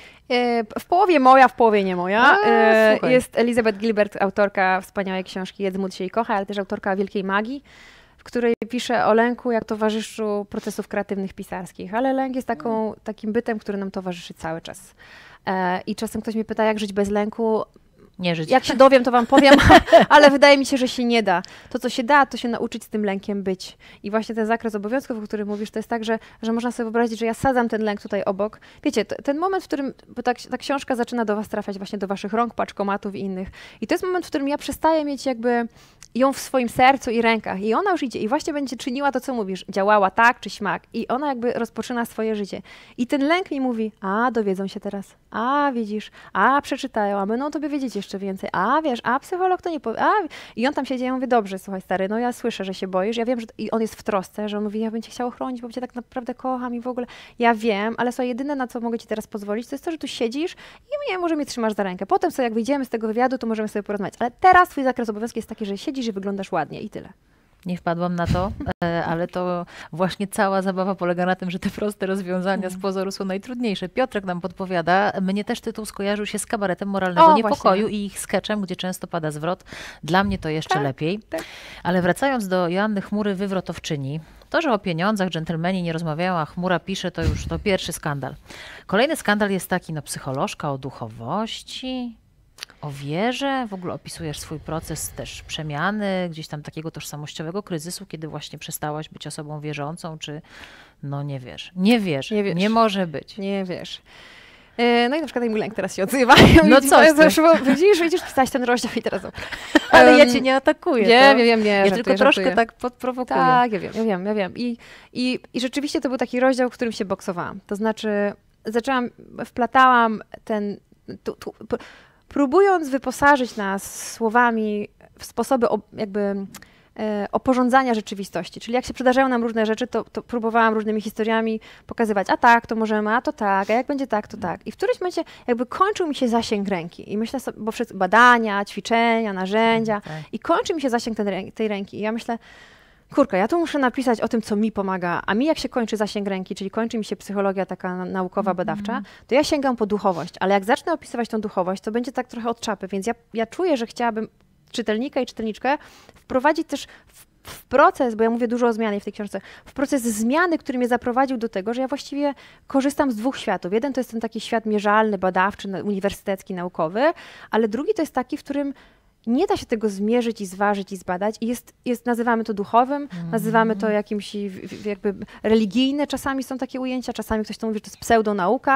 W połowie moja, w połowie nie moja. Jest Elizabeth Gilbert, autorka wspaniałej książki Edmund się i kocha, ale też autorka Wielkiej Magii, w której pisze o lęku jak towarzyszu procesów kreatywnych pisarskich. Ale lęk jest takim bytem, który nam towarzyszy cały czas. I czasem ktoś mnie pyta, jak żyć bez lęku. Nie żyć. Jak się dowiem, to wam powiem, ale wydaje mi się, że się nie da. To, co się da, to się nauczyć z tym lękiem być. I właśnie ten zakres obowiązków, o którym mówisz, to jest tak, że można sobie wyobrazić, że ja sadzam ten lęk tutaj obok. Wiecie, ten moment, w którym bo ta książka zaczyna do was trafiać, właśnie do waszych rąk, paczkomatów i innych. I to jest moment, w którym ja przestaję mieć jakby ją w swoim sercu i rękach. I ona już idzie i właśnie będzie czyniła to, co mówisz. Działała tak czy śmak. I ona jakby rozpoczyna swoje życie. I ten lęk mi mówi, a dowiedzą się teraz, a widzisz, a przeczytają, a będą tobie wiedzieć jeszcze więcej, a wiesz, a psycholog to nie powie, a... I on tam siedzi, ja mówię, dobrze, słuchaj stary, no ja słyszę, że się boisz, ja wiem, że... I on jest w trosce, że on mówi, ja bym cię chciał chronić, bo cię tak naprawdę kocham i w ogóle, ja wiem, ale słuchaj, jedyne, na co mogę ci teraz pozwolić, to jest to, że tu siedzisz i nie, może mnie trzymasz za rękę. Potem sobie, jak wyjdziemy z tego wywiadu, to możemy sobie porozmawiać. Ale teraz twój zakres obowiązków jest taki, że siedzisz i wyglądasz ładnie i tyle. Nie wpadłam na to, ale to właśnie cała zabawa polega na tym, że te proste rozwiązania z pozoru są najtrudniejsze. Piotrek nam podpowiada, mnie też tytuł skojarzył się z kabaretem moralnego niepokoju właśnie. I ich sketchem, gdzie często pada zwrot. Dla mnie to jeszcze lepiej. Tak. Ale wracając do Joanny Chmury, wywrotowczyni, to, że o pieniądzach dżentelmeni nie rozmawiają, a Chmura pisze, to już to pierwszy skandal. Kolejny skandal jest taki, psycholożka o duchowości, o wierze, w ogóle opisujesz swój proces też przemiany, gdzieś tam takiego tożsamościowego kryzysu, kiedy właśnie przestałaś być osobą wierzącą, czy nie wiesz, nie może być. Nie wiesz. No i na przykład mój lęk teraz się odzywa. No coś widzisz, pisałaś ten rozdział i teraz... Ale ja cię nie atakuję. Wiem, ja tylko troszkę tak podprowokuję. Tak, ja wiem. I rzeczywiście to był taki rozdział, w którym się boksowałam. To znaczy, wplatałam ten... próbując wyposażyć nas słowami w sposoby oporządzania rzeczywistości. Czyli jak się przydarzają nam różne rzeczy, to próbowałam różnymi historiami pokazywać, a tak, to możemy, a to tak, a jak będzie tak, to tak. I w którymś momencie jakby kończył mi się zasięg ręki. I myślę sobie, bo wszystko badania, ćwiczenia, narzędzia i kończy mi się zasięg tej ręki. I ja myślę, kurka, ja tu muszę napisać o tym, co mi pomaga, a mi jak się kończy zasięg ręki, czyli kończy mi się psychologia taka naukowa, badawcza, to ja sięgam po duchowość, ale jak zacznę opisywać tą duchowość, to będzie tak trochę od czapy, więc ja czuję, że chciałabym czytelnika i czytelniczkę wprowadzić też w proces, bo ja mówię dużo o zmianie w tej książce, w proces zmiany, który mnie zaprowadził do tego, że ja właściwie korzystam z dwóch światów. Jeden to jest ten taki świat mierzalny, badawczy, uniwersytecki, naukowy, ale drugi to jest taki, w którym nie da się tego zmierzyć i zważyć i zbadać i nazywamy to duchowym, nazywamy to jakimś jakby religijne, czasami są takie ujęcia, czasami ktoś to mówi, że to jest pseudonauka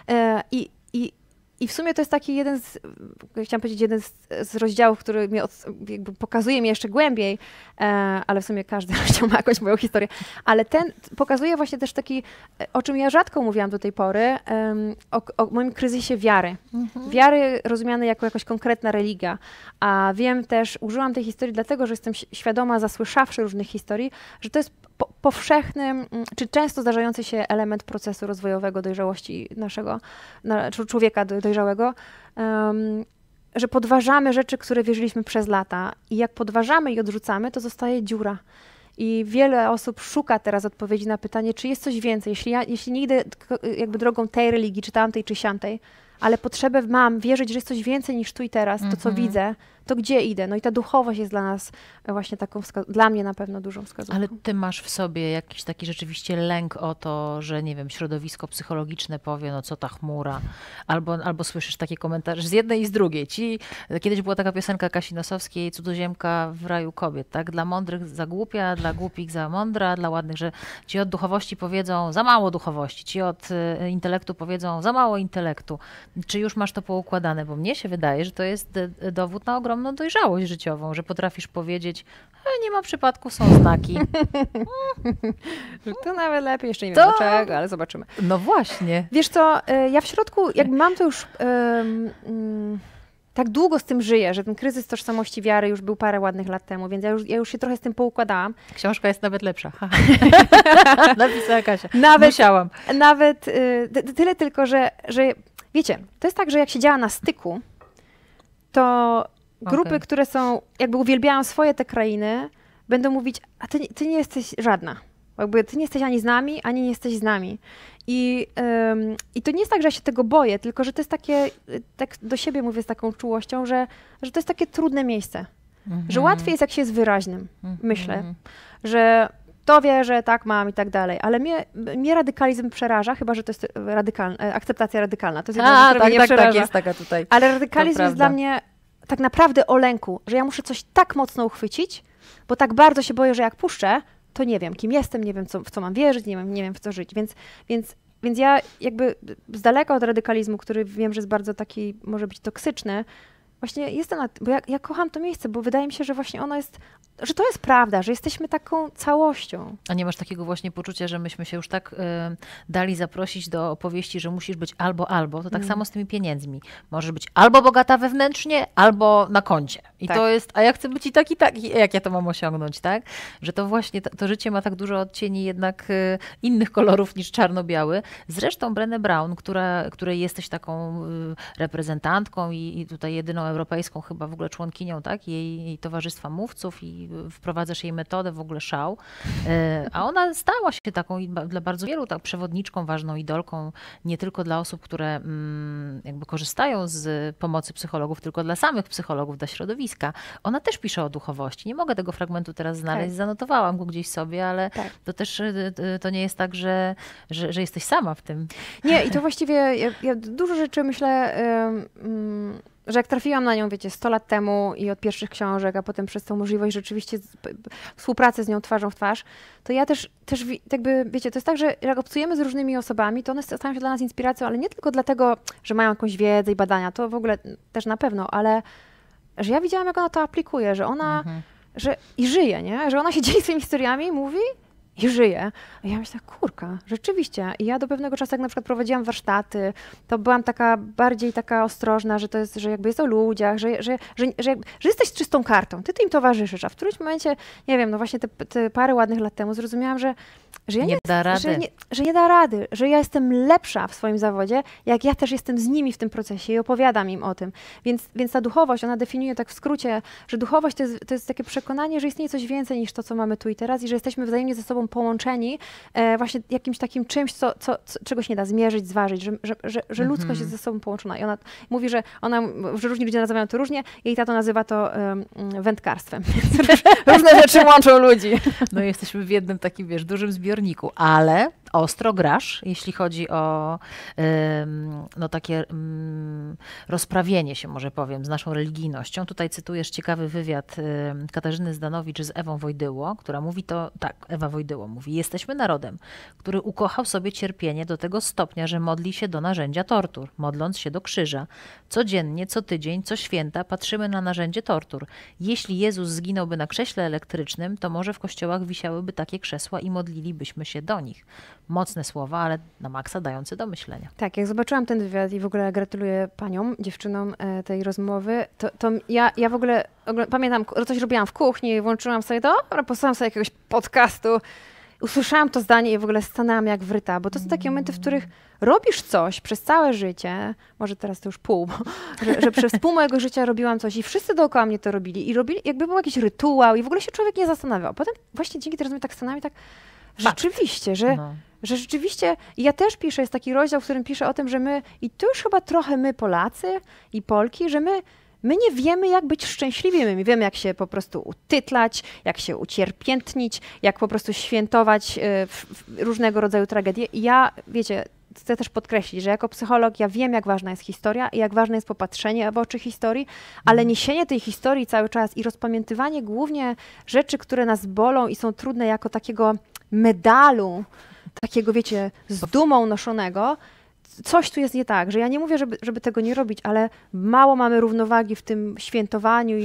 i w sumie to jest taki chciałam powiedzieć, jeden z rozdziałów, który mnie jakby pokazuje mnie jeszcze głębiej, ale w sumie każdy rozdział ma jakąś moją historię, ale ten pokazuje właśnie też taki, o czym ja rzadko mówiłam do tej pory, o moim kryzysie wiary. Wiary rozumianej jako jakaś konkretna religia, a wiem też, użyłam tej historii dlatego, że jestem świadoma, zasłyszawszy różnych historii, że to jest powszechny, czy często zdarzający się element procesu rozwojowego dojrzałości człowieka dojrzałego, że podważamy rzeczy, które wierzyliśmy przez lata i jak podważamy i odrzucamy, to zostaje dziura. I wiele osób szuka teraz odpowiedzi na pytanie, czy jest coś więcej, jeśli nie idę jakby drogą tej religii, czy tamtej, czy siantej, ale potrzebę mam wierzyć, że jest coś więcej niż tu i teraz, to co widzę, to gdzie idę? No i ta duchowość jest dla nas właśnie taką, dla mnie na pewno dużą wskazówką. Ale ty masz w sobie jakiś taki rzeczywiście lęk o to, że nie wiem, środowisko psychologiczne powie, no co ta chmura, albo słyszysz takie komentarze z jednej i z drugiej. Kiedyś była taka piosenka Kasi Nosowskiej, Cudzoziemka w raju kobiet, tak? Dla mądrych za głupia, dla głupich za mądra, dla ładnych, że ci od duchowości powiedzą za mało duchowości, ci od intelektu powiedzą za mało intelektu. Czy już masz to poukładane? Bo mnie się wydaje, że to jest dowód na ogromną dojrzałość życiową, że potrafisz powiedzieć, nie ma przypadku, są znaki. To nawet lepiej, jeszcze nie wiem dlaczego, ale zobaczymy. No właśnie. Wiesz co, ja w środku, jakby mam to już tak długo z tym żyję, że ten kryzys tożsamości wiary już był parę ładnych lat temu, więc ja już się trochę z tym poukładałam. Książka jest nawet lepsza. Napisała Kasia. Musiałam. Nawet tyle tylko, że wiecie, to jest tak, że jak się działa na styku, to grupy, które są, jakby uwielbiają swoje te krainy, będą mówić, a ty nie jesteś żadna. Jakby ty nie jesteś ani z nami, ani nie jesteś z nami. I to nie jest tak, że ja się tego boję, tylko że to jest takie, tak do siebie mówię z taką czułością, że to jest takie trudne miejsce. Że łatwiej jest, jak się jest wyraźnym, myślę. Że to wie, że tak mam i tak dalej. Ale mnie radykalizm przeraża, chyba że to jest akceptacja radykalna. To jest jedna rzecz, która mnie nie przeraża. Tak, jest taka tutaj. Ale radykalizm jest dla mnie tak naprawdę o lęku, że ja muszę coś tak mocno uchwycić, bo tak bardzo się boję, że jak puszczę, to nie wiem, kim jestem, nie wiem, w co mam wierzyć, nie wiem, w co żyć. Więc ja jakby z daleka od radykalizmu, który wiem, że jest bardzo taki, może być toksyczny, właśnie jestem bo ja kocham to miejsce, bo wydaje mi się, że właśnie ono jest, że to jest prawda, że jesteśmy taką całością. A nie masz takiego właśnie poczucia, że myśmy się już tak dali zaprosić do opowieści, że musisz być albo, to tak samo z tymi pieniędzmi. Możesz być albo bogata wewnętrznie, albo na koncie. I to jest, a ja chcę być i tak, jak ja to mam osiągnąć, tak? Że to właśnie, to życie ma tak dużo odcieni jednak innych kolorów niż czarno-biały. Zresztą Brené Brown, której jesteś taką reprezentantką i tutaj jedyną europejską chyba w ogóle członkinią, tak? Jej towarzystwa mówców i wprowadzasz jej metodę, w ogóle szał. A ona stała się taką dla bardzo wielu tak przewodniczką, ważną idolką, nie tylko dla osób, które jakby korzystają z pomocy psychologów, tylko dla samych psychologów, dla środowiska. Ona też pisze o duchowości. Nie mogę tego fragmentu teraz znaleźć, zanotowałam go gdzieś sobie, ale to też to nie jest tak, że jesteś sama w tym. Nie, i to właściwie ja dużo rzeczy myślę, że jak trafiłam na nią, wiecie, 100 lat temu i od pierwszych książek, a potem przez tą możliwość rzeczywiście współpracy z nią twarzą w twarz, to ja też jakby, wiecie, to jest tak, że jak obcujemy z różnymi osobami, to one stają się dla nas inspiracją, ale nie tylko dlatego, że mają jakąś wiedzę i badania, to w ogóle też na pewno, ale że ja widziałam, jak ona to aplikuje, że ona, i żyje, nie? Że ona się dzieli swoimi historiami, mówi i żyje. A ja myślę, kurka, rzeczywiście. I ja do pewnego czasu, jak na przykład prowadziłam warsztaty, to byłam taka bardziej taka ostrożna, że to jest, że jakby jest o ludziach, że jesteś z czystą kartą, ty im towarzyszysz, a w którymś momencie, nie wiem, no właśnie te parę ładnych lat temu zrozumiałam, że ja nie da rady. Że nie da rady, że ja jestem lepsza w swoim zawodzie, jak ja też jestem z nimi w tym procesie i opowiadam im o tym. Więc ta duchowość, ona definiuje tak w skrócie, że duchowość to jest takie przekonanie, że istnieje coś więcej niż to, co mamy tu i teraz i że jesteśmy wzajemnie ze sobą połączeni właśnie jakimś takim czymś, czegoś nie da zmierzyć, zważyć, że ludzkość jest ze sobą połączona. I ona mówi, że różni ludzie nazywają to różnie, jej tato nazywa to wędkarstwem. Różne rzeczy łączą ludzi. No jesteśmy w jednym takim, wiesz, dużym zbiorniku, ale ostro grasz, jeśli chodzi o no takie rozprawienie się, może powiem, z naszą religijnością. Tutaj cytujesz ciekawy wywiad Katarzyny Zdanowicz z Ewą Wojdyło, która mówi to, tak, Ewa Wojdyło mówi, jesteśmy narodem, który ukochał sobie cierpienie do tego stopnia, że modli się do narzędzia tortur, modląc się do krzyża. Codziennie, co tydzień, co święta patrzymy na narzędzie tortur. Jeśli Jezus zginąłby na krześle elektrycznym, to może w kościołach wisiałyby takie krzesła i modlilibyśmy się do nich. Mocne słowa, ale na maksa dające do myślenia. Tak, jak zobaczyłam ten wywiad i w ogóle gratuluję paniom, dziewczynom tej rozmowy, to ja w ogóle pamiętam, coś robiłam w kuchni, włączyłam sobie to, posłuchałam sobie jakiegoś podcastu, usłyszałam to zdanie i w ogóle stanęłam jak wryta, bo to są takie momenty, w których robisz coś przez całe życie, może teraz to już pół, że przez pół mojego życia robiłam coś i wszyscy dookoła mnie to robili i robili, jakby był jakiś rytuał i w ogóle się człowiek nie zastanawiał. Potem właśnie dzięki tej rozmowie tak stanęłam i tak rzeczywiście, że rzeczywiście, i ja też piszę, jest taki rozdział, w którym piszę o tym, że my, i tu już chyba trochę my Polacy i Polki, że my nie wiemy, jak być szczęśliwymi. My wiemy, jak się po prostu utytlać, jak się ucierpiętnić, jak po prostu świętować różnego rodzaju tragedie. I ja, wiecie, chcę też podkreślić, że jako psycholog ja wiem, jak ważna jest historia i jak ważne jest popatrzenie w oczy historii, ale niesienie tej historii cały czas i rozpamiętywanie głównie rzeczy, które nas bolą i są trudne jako takiego medalu, takiego, wiecie, z dumą noszonego, coś tu jest nie tak, że ja nie mówię, żeby tego nie robić, ale mało mamy równowagi w tym świętowaniu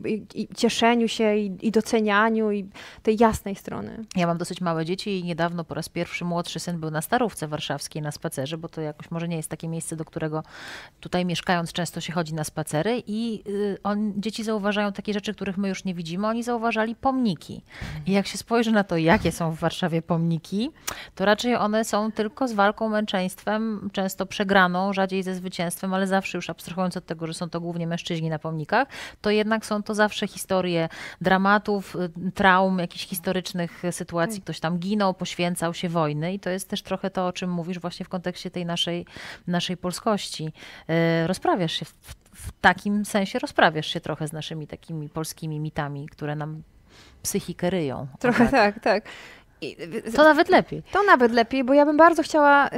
i cieszeniu się i docenianiu i tej jasnej strony. Ja mam dosyć małe dzieci i niedawno po raz pierwszy młodszy syn był na Starówce Warszawskiej na spacerze, bo to jakoś może nie jest takie miejsce, do którego tutaj mieszkając często się chodzi na spacery i dzieci zauważają takie rzeczy, których my już nie widzimy. Oni zauważali pomniki. I jak się spojrzy na to, jakie są w Warszawie pomniki, to raczej one są tylko z walką, męczeństwem, często przegraną, rzadziej ze zwycięstwem, ale zawsze już abstrahując od tego, że są to głównie mężczyźni na pomnikach, to jednak są to zawsze historie dramatów, traum, jakichś historycznych sytuacji. Ktoś tam ginął, poświęcał się wojny i to jest też trochę to, o czym mówisz właśnie w kontekście tej naszej polskości. Rozprawiasz się w takim sensie, rozprawiasz się trochę z naszymi takimi polskimi mitami, które nam psychikę ryją. Trochę tak. To nawet lepiej. To nawet lepiej, bo ja bym bardzo chciała...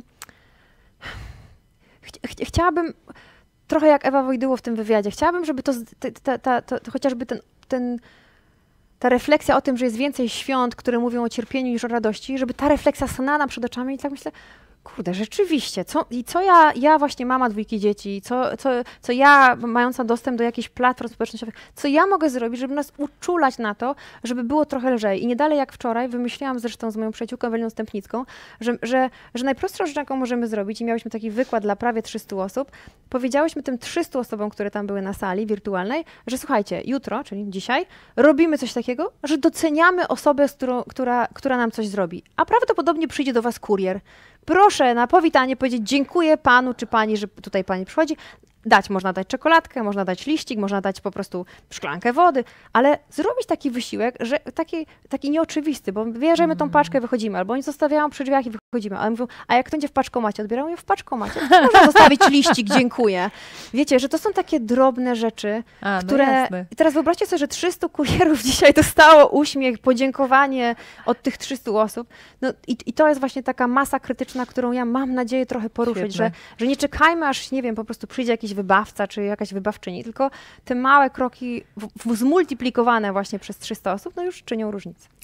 Chciałabym, trochę jak Ewa Wojdyło w tym wywiadzie, chciałabym, żeby to chociażby ta refleksja o tym, że jest więcej świąt, które mówią o cierpieniu niż o radości, żeby ta refleksja stanęła nam przed oczami i tak myślę, kurde, rzeczywiście, co ja właśnie mama 2 dzieci, co ja mająca dostęp do jakichś platform społecznościowych, co ja mogę zrobić, żeby nas uczulać na to, żeby było trochę lżej. I nie dalej jak wczoraj, wymyśliłam zresztą z moją przyjaciółką Eweliną Stępnicką, że najprostszą rzecz, jaką możemy zrobić, i miałyśmy taki wykład dla prawie 300 osób, powiedziałyśmy tym 300 osobom, które tam były na sali wirtualnej, że słuchajcie, jutro, czyli dzisiaj, robimy coś takiego, że doceniamy osobę, która nam coś zrobi. A prawdopodobnie przyjdzie do was kurier. Proszę na powitanie powiedzieć dziękuję panu czy pani, że tutaj pani przychodzi. Można dać czekoladkę, można dać liścik, można dać po prostu szklankę wody, ale zrobić taki wysiłek, że taki nieoczywisty, bo bierzemy tą paczkę i wychodzimy, albo oni zostawiają przy drzwiach i wychodzimy, ale mówią, a jak to będzie w paczkomacie? Odbierają je w paczkomacie. Można zostawić liścik, dziękuję. Wiecie, że to są takie drobne rzeczy, które... Jasne. I teraz wyobraźcie sobie, że 300 kurierów dzisiaj dostało uśmiech, podziękowanie od tych 300 osób. No i to jest właśnie taka masa krytyczna, którą ja mam nadzieję trochę poruszyć, że nie czekajmy, aż, nie wiem, po prostu przyjdzie jakiś wybawca czy jakaś wybawczyni, tylko te małe kroki zmultiplikowane właśnie przez 300 osób, no już czynią różnicę.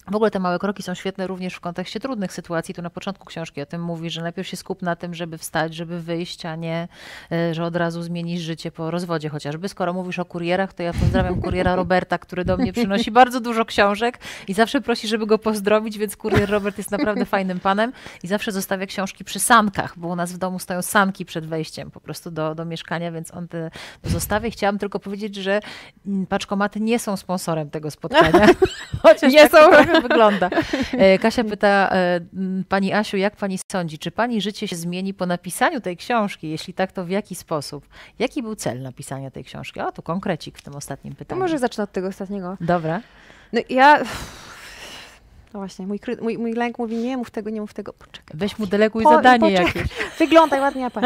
W ogóle te małe kroki są świetne również w kontekście trudnych sytuacji. Tu na początku książki o tym mówi, że najpierw się skup na tym, żeby wstać, żeby wyjść, a nie, że od razu zmienisz życie po rozwodzie chociażby. Skoro mówisz o kurierach, to ja pozdrawiam kuriera Roberta, który do mnie przynosi bardzo dużo książek i zawsze prosi, żeby go pozdrowić, więc kurier Robert jest naprawdę fajnym panem i zawsze zostawia książki przy sankach, bo u nas w domu stoją sanki przed wejściem po prostu do mieszkania, więc on te zostawia. Chciałam tylko powiedzieć, że paczkomaty nie są sponsorem tego spotkania. Chociaż nie tak są. wygląda. Kasia pyta, pani Asiu, jak pani sądzi, czy pani życie się zmieni po napisaniu tej książki? Jeśli tak, to w jaki sposób? Jaki był cel napisania tej książki? O, tu konkrecik w tym ostatnim To pytaniu. może zacznę od tego ostatniego. Dobra. No ja... No właśnie, mój lęk mówi, nie mów tego, poczekaj. Weź mu deleguj zadanie jakieś. Wyglądaj ładnie, ja powiem.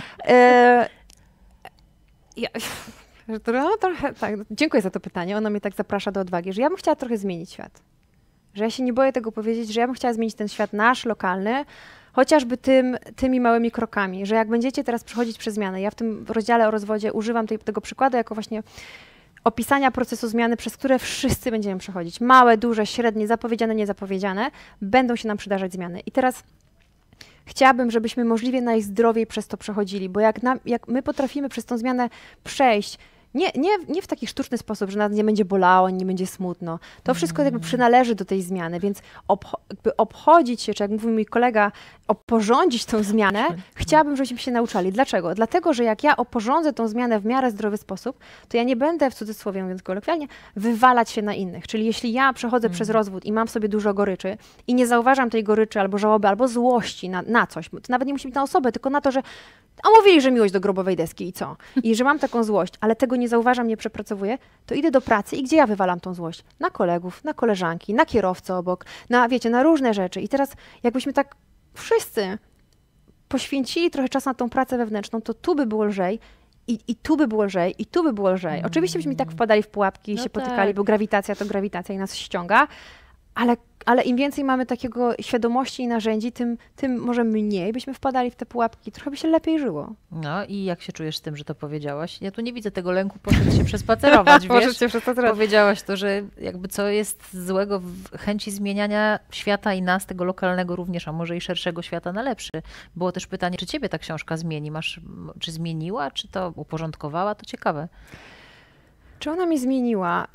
Trochę, tak, dziękuję za to pytanie, ono mnie tak zaprasza do odwagi, że ja bym chciała trochę zmienić świat. Że ja się nie boję tego powiedzieć, że ja bym chciała zmienić ten świat nasz, lokalny, chociażby tymi małymi krokami, że jak będziecie teraz przechodzić przez zmianę, ja w tym rozdziale o rozwodzie używam tego przykładu jako właśnie opisania procesu zmiany, przez które wszyscy będziemy przechodzić. Małe, duże, średnie, zapowiedziane, niezapowiedziane, będą się nam przydarzać zmiany. I teraz chciałabym, żebyśmy możliwie najzdrowiej przez to przechodzili, bo jak my potrafimy przez tą zmianę przejść, nie w taki sztuczny sposób, że nas nie będzie bolało, nie będzie smutno. To wszystko jakby przynależy do tej zmiany, więc obchodzić się, czy jak mówi mój kolega, oporządzić tą zmianę, chciałabym, żebyśmy się nauczali. Dlaczego? Dlatego, że jak ja oporządzę tą zmianę w miarę zdrowy sposób, to ja nie będę, w cudzysłowie mówiąc kolokwialnie, wywalać się na innych. Czyli jeśli ja przechodzę przez rozwód i mam w sobie dużo goryczy i nie zauważam tej goryczy albo żałoby, albo złości na coś, to nawet nie musi być na osobę, tylko na to, że a mówili, że miłość do grobowej deski i co? I że mam taką złość, ale tego nie zauważam, nie przepracowuję, to idę do pracy i gdzie ja wywalam tą złość? Na kolegów, na koleżanki, na kierowcę obok, na różne rzeczy. I teraz jakbyśmy tak wszyscy poświęcili trochę czasu na tą pracę wewnętrzną, to tu by było lżej, i tu by było lżej, i tu by było lżej. Oczywiście byśmy i tak wpadali w pułapki i się potykali, bo grawitacja to grawitacja i nas ściąga, ale im więcej mamy takiego świadomości i narzędzi, tym może mniej byśmy wpadali w te pułapki, trochę by się lepiej żyło. No i jak się czujesz z tym, że to powiedziałaś? Ja tu nie widzę tego lęku, poszedł się przespacerować, wiesz? Powiedziałaś to, że jakby co jest złego w chęci zmieniania świata i nas, tego lokalnego również, a może i szerszego świata na lepszy. Było też pytanie, czy ciebie ta książka zmieni? Czy zmieniła, czy to uporządkowała? To ciekawe. Czy ona mnie zmieniła?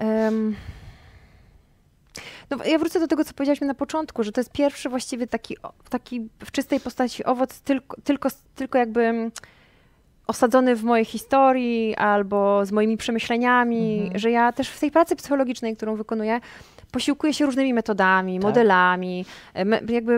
No, ja wrócę do tego, co powiedziałaś mi na początku, że to jest pierwszy właściwie taki w czystej postaci owoc tylko jakby osadzony w mojej historii albo z moimi przemyśleniami, że ja też w tej pracy psychologicznej, którą wykonuję, posiłkuję się różnymi metodami, modelami, jakby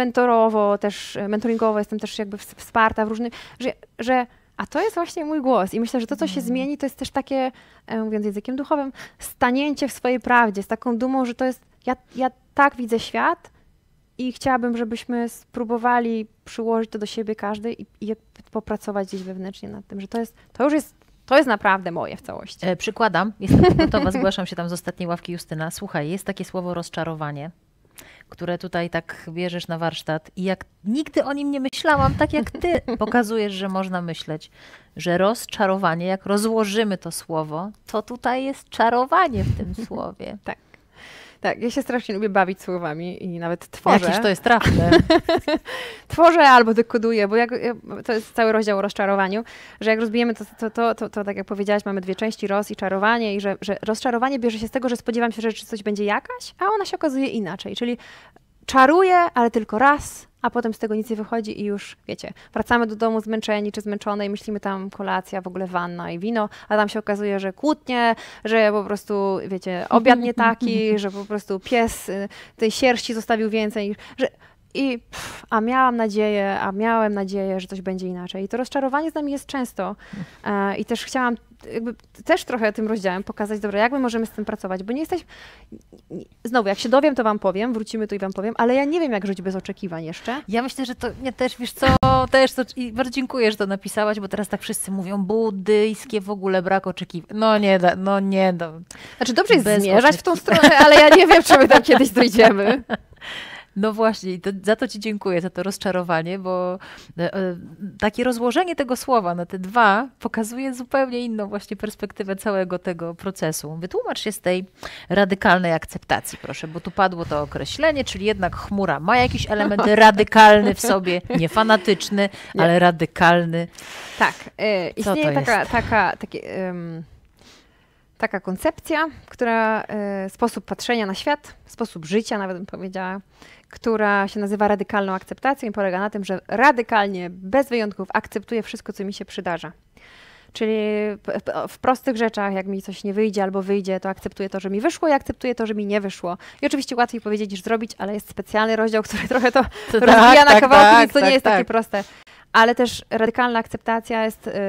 mentoringowo jestem też jakby wsparta w różnych, a to jest właśnie mój głos i myślę, że to, co się zmieni, to jest też takie, mówiąc językiem duchowym, stanięcie w swojej prawdzie, z taką dumą, że to jest, ja tak widzę świat i chciałabym, żebyśmy spróbowali przyłożyć to do siebie każdy i popracować gdzieś wewnętrznie nad tym, że to jest naprawdę moje w całości. Przykładam, jestem gotowa, zgłaszam się tam z ostatniej ławki Justyna. Słuchaj, jest takie słowo rozczarowanie, które tutaj tak bierzesz na warsztat i jak nigdy o nim nie myślałam, tak jak ty pokazujesz, że można myśleć, że rozczarowanie, jak rozłożymy to słowo, to tutaj jest czarowanie w tym słowie. Tak, ja się strasznie lubię bawić słowami i nawet tworzę. Jakież to jest trafne. Tworzę albo dekoduję, bo to jest cały rozdział o rozczarowaniu, że jak rozbijemy to tak jak powiedziałaś, mamy dwie części, roz i czarowanie i że rozczarowanie bierze się z tego, że spodziewam się, że coś będzie jakaś, a ona się okazuje inaczej, czyli czaruję, ale tylko raz, a potem z tego nic nie wychodzi i już, wiecie, wracamy do domu zmęczeni czy zmęczone i myślimy tam kolacja, w ogóle wanna i wino, a tam się okazuje, że kłótnie, że po prostu, wiecie, obiad nie taki, że po prostu pies tej sierści zostawił więcej, a miałem nadzieję, że coś będzie inaczej. I to rozczarowanie z nami jest często. I też chciałam też trochę tym rozdziałem pokazać, dobra, jak my możemy z tym pracować, bo nie jesteś... Znowu, jak się dowiem, to wam powiem, wrócimy tu i wam powiem, ale ja nie wiem, jak żyć bez oczekiwań jeszcze. Ja myślę, że to nie też, wiesz co, i bardzo dziękuję, że to napisałaś, bo teraz tak wszyscy mówią buddyjskie w ogóle, brak oczekiwań. No nie. Znaczy dobrze jest zmierzać w tą stronę, ale ja nie wiem, czy my tam kiedyś dojdziemy. No właśnie, za to ci dziękuję, za to rozczarowanie, bo takie rozłożenie tego słowa na te dwa pokazuje zupełnie inną właśnie perspektywę całego tego procesu. Wytłumacz się z tej radykalnej akceptacji, proszę, bo tu padło to określenie, czyli jednak chmura ma jakiś element radykalny w sobie, nie fanatyczny, ale radykalny. Tak, istnieje taka koncepcja, która sposób patrzenia na świat, sposób życia nawet bym powiedziała, która się nazywa radykalną akceptacją i polega na tym, że radykalnie, bez wyjątków akceptuję wszystko, co mi się przydarza. Czyli w prostych rzeczach, jak mi coś nie wyjdzie albo wyjdzie, to akceptuję to, że mi wyszło i akceptuję to, że mi nie wyszło. I oczywiście łatwiej powiedzieć niż zrobić, ale jest specjalny rozdział, który trochę to rozbija na kawałki, więc to nie jest takie proste. Ale też radykalna akceptacja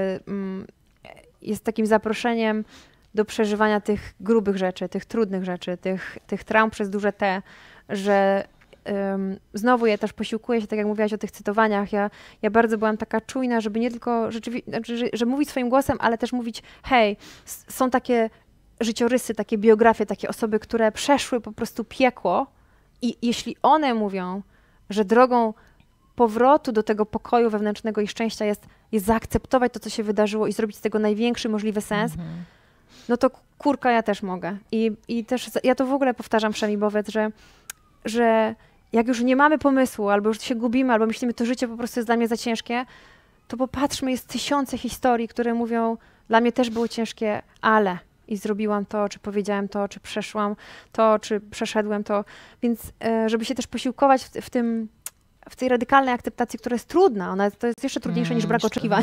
jest takim zaproszeniem do przeżywania tych grubych rzeczy, tych trudnych rzeczy, tych traum przez duże T, że znowu ja też posiłkuję się, tak jak mówiłaś o tych cytowaniach, ja bardzo byłam taka czujna, żeby nie tylko że mówić swoim głosem, ale też mówić, hej, są takie życiorysy, takie biografie, takie osoby, które przeszły po prostu piekło i jeśli one mówią, że drogą powrotu do tego pokoju wewnętrznego i szczęścia jest zaakceptować to, co się wydarzyło i zrobić z tego największy możliwy sens, no to kurka, ja też mogę. I też ja to w ogóle powtarzam wszemi wobec, że jak już nie mamy pomysłu, albo już się gubimy, albo myślimy, to życie po prostu jest dla mnie za ciężkie, to popatrzmy, jest tysiące historii, które mówią, dla mnie też było ciężkie, ale i zrobiłam to, czy powiedziałem to, czy przeszłam to, czy przeszedłem to. Więc żeby się też posiłkować w tej radykalnej akceptacji, która jest trudna, to jest jeszcze trudniejsze niż brak oczekiwań,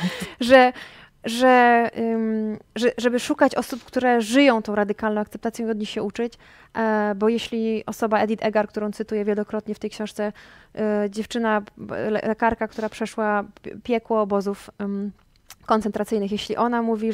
żeby szukać osób, które żyją tą radykalną akceptacją i od nich się uczyć, bo jeśli osoba Edith Egar, którą cytuję wielokrotnie w tej książce, dziewczyna, lekarka, która przeszła piekło obozów koncentracyjnych, jeśli ona mówi,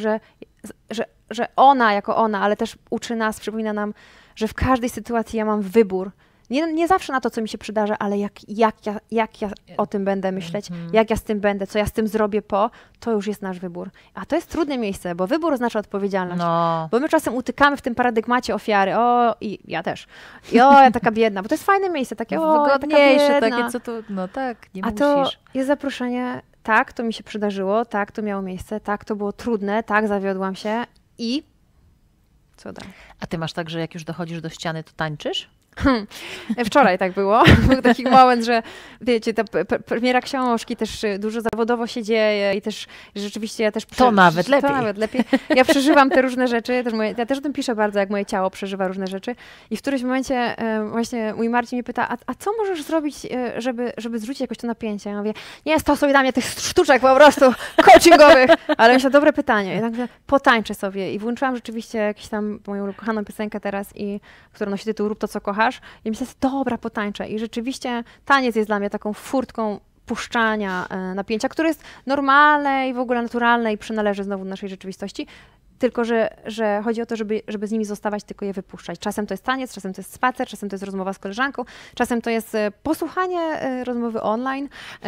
że ona jako ona, ale też uczy nas, przypomina nam, że w każdej sytuacji ja mam wybór. Nie zawsze na to, co mi się przydarza, ale jak ja o tym będę myśleć, jak ja z tym będę, co ja z tym zrobię to już jest nasz wybór. A to jest trudne miejsce, bo wybór oznacza odpowiedzialność. No. Bo my czasem utykamy w tym paradygmacie ofiary. I ja też. Ja taka biedna, bo to jest fajne miejsce, takie wygodniejsze, takie co tu, no tak, nie musisz. A to jest zaproszenie, tak, to mi się przydarzyło, tak, to miało miejsce, tak, to było trudne, tak, zawiodłam się i co dalej? A ty masz tak, że jak już dochodzisz do ściany, to tańczysz? Wczoraj tak było. Był taki moment, że wiecie, ta premiera książki, też dużo zawodowo się dzieje i też rzeczywiście ja też... To nawet lepiej. Ja przeżywam te różne rzeczy, ja też o tym piszę bardzo, jak moje ciało przeżywa różne rzeczy i w którymś momencie właśnie mój Marcin mnie pyta, a co możesz zrobić, żeby zrzucić jakoś to napięcie? Ja mówię, nie stosuj dla mnie tych sztuczek po prostu coachingowych, ale myślę, dobre pytanie. I tak potańczę sobie i włączyłam rzeczywiście jakąś tam moją ukochaną piosenkę teraz, która nosi tytuł Rób to, co kochasz. I myślę, dobra, potańczę. I rzeczywiście taniec jest dla mnie taką furtką puszczania napięcia, które jest normalne i w ogóle naturalne i przynależy znowu do naszej rzeczywistości. Tylko, że chodzi o to, żeby z nimi zostawać, tylko je wypuszczać. Czasem to jest taniec, czasem to jest spacer, czasem to jest rozmowa z koleżanką, czasem to jest posłuchanie rozmowy online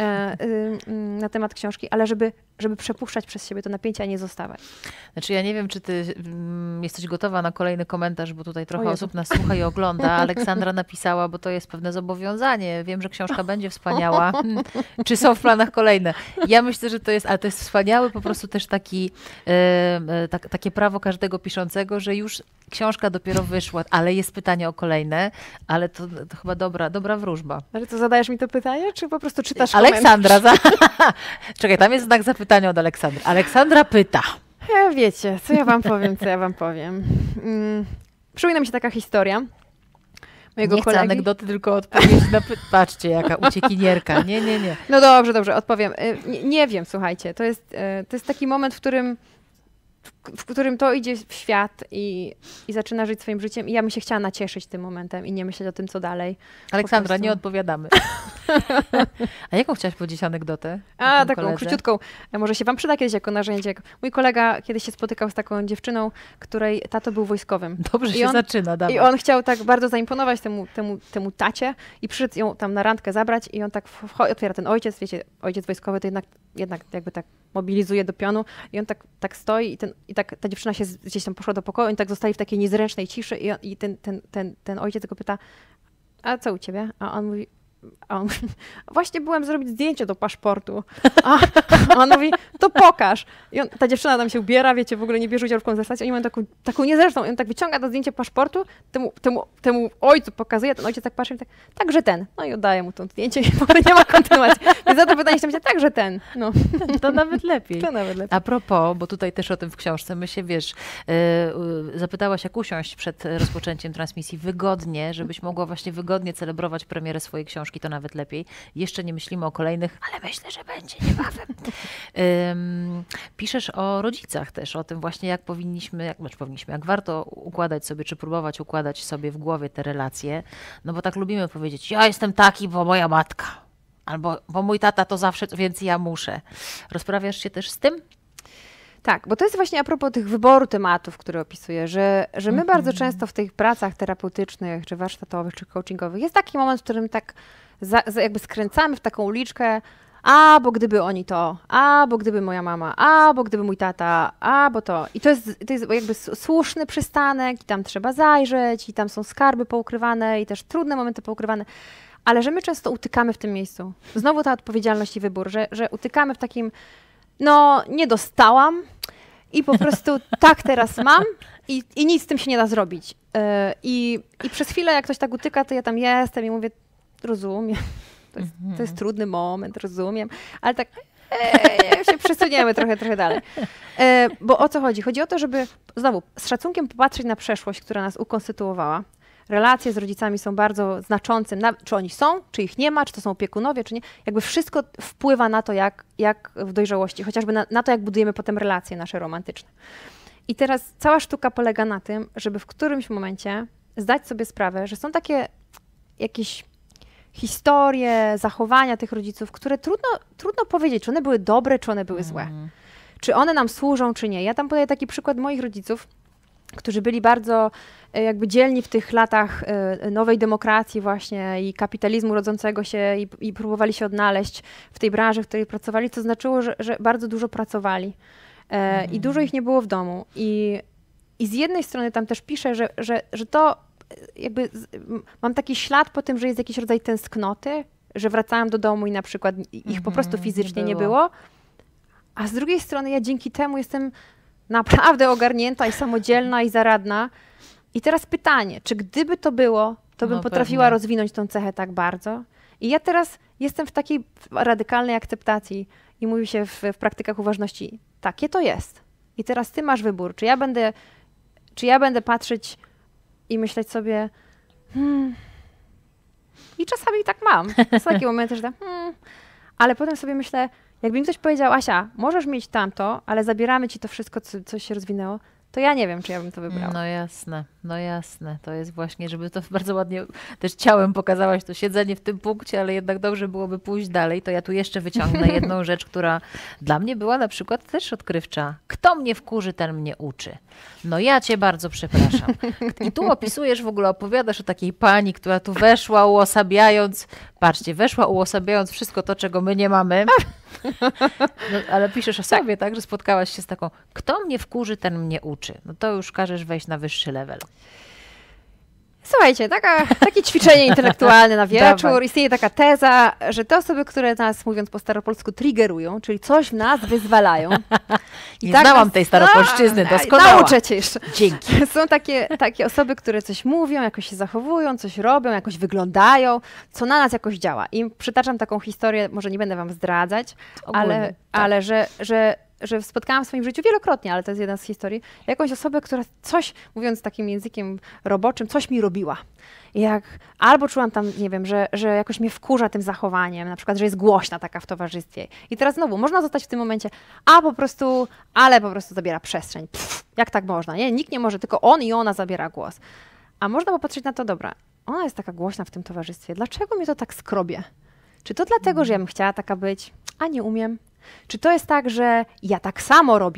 na temat książki, ale żeby przepuszczać przez siebie to napięcie, a nie zostawać. Znaczy ja nie wiem, czy ty jesteś gotowa na kolejny komentarz, bo tutaj trochę osób nas słucha i ogląda. Aleksandra napisała, bo to jest pewne zobowiązanie. Wiem, że książka będzie wspaniała. Czy są w planach kolejne? Ja myślę, że to jest wspaniały po prostu też takie prawo każdego piszącego, że już książka dopiero wyszła, ale jest pytanie o kolejne, ale to chyba dobra wróżba. Ale to zadajesz mi to pytanie, czy po prostu czytasz Aleksandra, czekaj, tam jest znak zapytania od Aleksandry. Aleksandra pyta. Wiecie, co ja wam powiem. Przypomina mi się taka historia mojego kolegi. Nie chcę anegdoty, tylko odpowiedź na patrzcie, jaka uciekinierka. Nie. No dobrze, odpowiem. Nie wiem, słuchajcie, to jest taki moment, w którym to idzie w świat i zaczyna żyć swoim życiem i ja bym się chciała nacieszyć tym momentem i nie myśleć o tym, co dalej. Aleksandra, nie odpowiadamy. A jaką chciałaś powiedzieć anegdotę? Taką króciutką. Może się wam przyda kiedyś jako narzędzie. Mój kolega kiedyś się spotykał z taką dziewczyną, której tato był wojskowym. Dobrze się zaczyna, dawaj. I on chciał tak bardzo zaimponować temu tacie i przyszedł ją tam na randkę zabrać i on tak otwiera ten ojciec, wiecie, ojciec wojskowy to jednak jakby tak mobilizuje do pionu i on tak stoi i tak ta dziewczyna się gdzieś tam poszła do pokoju, oni tak zostali w takiej niezręcznej ciszy i ten ojciec go pyta, a co u ciebie? A on mówi, właśnie byłem zrobić zdjęcie do paszportu. A on mówi, to pokaż. I ta dziewczyna tam się ubiera, wiecie, w ogóle nie bierze udziału w konwersacji. Oni mają taką niezręczną. I on tak wyciąga to zdjęcie paszportu, temu ojcu pokazuje, ten ojciec tak patrzy i tak, także ten. No i oddaje mu to zdjęcie i w ogóle nie ma kontynuacji. Więc za to pytanie się myślę, także ten. No. To nawet lepiej. To nawet lepiej. A propos, bo tutaj też o tym w książce, my się, wiesz, zapytałaś, jak usiąść przed rozpoczęciem transmisji wygodnie, żebyś mogła właśnie wygodnie celebrować premierę swojej książki, to nawet lepiej. Jeszcze nie myślimy o kolejnych, ale myślę, że będzie niebawem. Piszesz o rodzicach też, o tym właśnie, jak jak warto układać sobie, czy próbować układać sobie w głowie te relacje, no bo tak lubimy powiedzieć, ja jestem taki, bo moja matka, albo bo mój tata to zawsze, więc ja muszę. Rozprawiasz się też z tym? Tak, bo to jest właśnie a propos tych wyboru tematów, które opisuję, że my bardzo często w tych pracach terapeutycznych, czy warsztatowych, czy coachingowych jest taki moment, w którym tak jakby skręcamy w taką uliczkę, a bo gdyby oni to, a bo gdyby moja mama, a bo gdyby mój tata, a bo to. I to jest jakby słuszny przystanek i tam trzeba zajrzeć i tam są skarby poukrywane i też trudne momenty poukrywane, ale że my często utykamy w tym miejscu. Znowu ta odpowiedzialność i wybór, że utykamy w takim, no nie dostałam i po prostu tak teraz mam i nic z tym się nie da zrobić. I przez chwilę jak ktoś tak utyka, to ja tam jestem i mówię, rozumiem, to jest trudny moment, rozumiem, ale tak się przesuniemy trochę dalej. Bo o co chodzi? Chodzi o to, żeby znowu z szacunkiem popatrzeć na przeszłość, która nas ukonstytuowała. Relacje z rodzicami są bardzo znaczącym, czy oni są, czy ich nie ma, czy to są opiekunowie, czy nie. Jakby wszystko wpływa na to, jak w dojrzałości, chociażby na to, jak budujemy potem relacje nasze romantyczne. I teraz cała sztuka polega na tym, żeby w którymś momencie zdać sobie sprawę, że są takie jakieś historie, zachowania tych rodziców, które trudno powiedzieć, czy one były dobre, czy one były złe. Czy one nam służą, czy nie. Ja tam podaję taki przykład moich rodziców, którzy byli bardzo jakby dzielni w tych latach nowej demokracji właśnie i kapitalizmu rodzącego się i próbowali się odnaleźć w tej branży, w której pracowali, co znaczyło, że bardzo dużo pracowali i dużo ich nie było w domu. I z jednej strony tam też piszę, że to jakby mam taki ślad po tym, że jest jakiś rodzaj tęsknoty, że wracałam do domu i na przykład ich po prostu fizycznie nie było. A z drugiej strony ja dzięki temu jestem naprawdę ogarnięta i samodzielna i zaradna. I teraz pytanie, czy gdyby to było, to bym potrafiła rozwinąć tą cechę tak bardzo? I ja teraz jestem w takiej radykalnej akceptacji i mówi się w praktykach uważności, takie to jest. I teraz ty masz wybór, czy ja będę patrzeć i myśleć sobie, i czasami tak mam. Są takie momenty, że tak, ale potem sobie myślę, jakby mi ktoś powiedział, Asia, możesz mieć tamto, ale zabieramy ci to wszystko, co się rozwinęło, to ja nie wiem, czy ja bym to wybrała. No jasne. To jest właśnie, żeby to bardzo ładnie też ciałem pokazałaś to siedzenie w tym punkcie, ale jednak dobrze byłoby pójść dalej. To ja tu jeszcze wyciągnę jedną rzecz, która dla mnie była na przykład też odkrywcza. Kto mnie wkurzy, ten mnie uczy. No ja cię bardzo przepraszam. I tu opisujesz, w ogóle opowiadasz o takiej pani, która tu weszła uosabiając, weszła uosabiając wszystko to, czego my nie mamy. No, ale piszesz o sobie, tak, że spotkałaś się z taką, kto mnie wkurzy, ten mnie uczy. No to już każesz wejść na wyższy level. Słuchajcie, takie ćwiczenie intelektualne na wieczór. Dawaj. Istnieje taka teza, że te osoby, które nas, mówiąc po staropolsku, triggerują, czyli coś w nas wyzwalają. Nie znałam tej staropolszczyzny, doskonała. Nauczę cię jeszcze. Dzięki. Są takie osoby, które coś mówią, jakoś się zachowują, coś robią, jakoś wyglądają, co na nas jakoś działa. I przytaczam taką historię, może nie będę wam zdradzać, ale że spotkałam w swoim życiu wielokrotnie, ale to jest jedna z historii, jakąś osobę, która coś, mówiąc takim językiem roboczym, coś mi robiła. Albo czułam tam, nie wiem, że jakoś mnie wkurza tym zachowaniem, na przykład, że jest głośna taka w towarzystwie. I teraz znowu, można zostać w tym momencie, ale po prostu zabiera przestrzeń. Jak tak można, nie? Nikt nie może, tylko on i ona zabiera głos. A można popatrzeć na to, dobra, ona jest taka głośna w tym towarzystwie, dlaczego mnie to tak skrobie? Czy to dlatego, że ja bym chciała taka być, a nie umiem? Czy to jest tak, że ja tak samo robię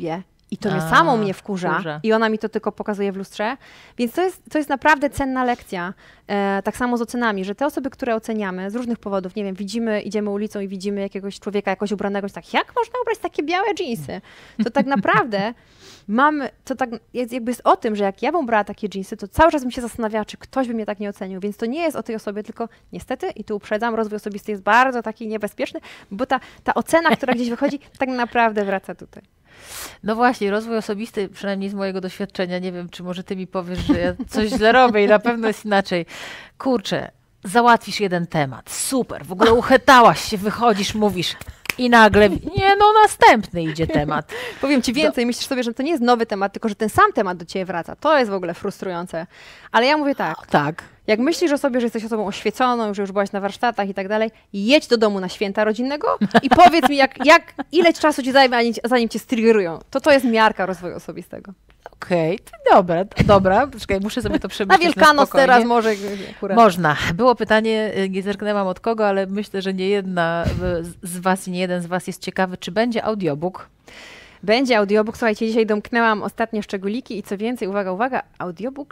I to mnie samą mnie wkurza. I ona mi to tylko pokazuje w lustrze. Więc to jest naprawdę cenna lekcja. Tak samo z ocenami, że te osoby, które oceniamy z różnych powodów, nie wiem, idziemy ulicą i widzimy jakiegoś człowieka jakoś ubranego, tak, jak można ubrać takie białe dżinsy? To tak naprawdę to tak jakby jest o tym, że jak ja bym brała takie dżinsy, to cały czas bym się zastanawiała, czy ktoś by mnie tak nie ocenił. Więc to nie jest o tej osobie, tylko niestety, i tu uprzedzam, rozwój osobisty jest bardzo taki niebezpieczny, bo ta ocena, która gdzieś wychodzi, tak naprawdę wraca tutaj. No właśnie, rozwój osobisty, przynajmniej z mojego doświadczenia, nie wiem, czy może ty mi powiesz, że ja coś źle robię i na pewno jest inaczej. Kurczę, załatwisz jeden temat, super, w ogóle uchytałaś się, wychodzisz, mówisz i nagle, następny idzie temat. Powiem ci więcej, myślisz sobie, że to nie jest nowy temat, tylko że ten sam temat do ciebie wraca. To jest w ogóle frustrujące. Ale ja mówię tak. Tak. Jak myślisz o sobie, że jesteś osobą oświeconą, że już byłaś na warsztatach i tak dalej, jedź do domu na święta rodzinnego i powiedz mi, ile czasu ci zajmie, zanim cię striggerują. To jest miarka rozwoju osobistego. Okej, dobra. Czekaj, muszę sobie to przemyśleć. Na Wielkanoc teraz może. Akurat. Można. Było pytanie, nie zerknęłam od kogo, ale myślę, że nie jedna z was i nie jeden z was jest ciekawy, czy będzie audiobook. Będzie audiobook. Słuchajcie, dzisiaj domknęłam ostatnie szczególiki i co więcej, uwaga, audiobook,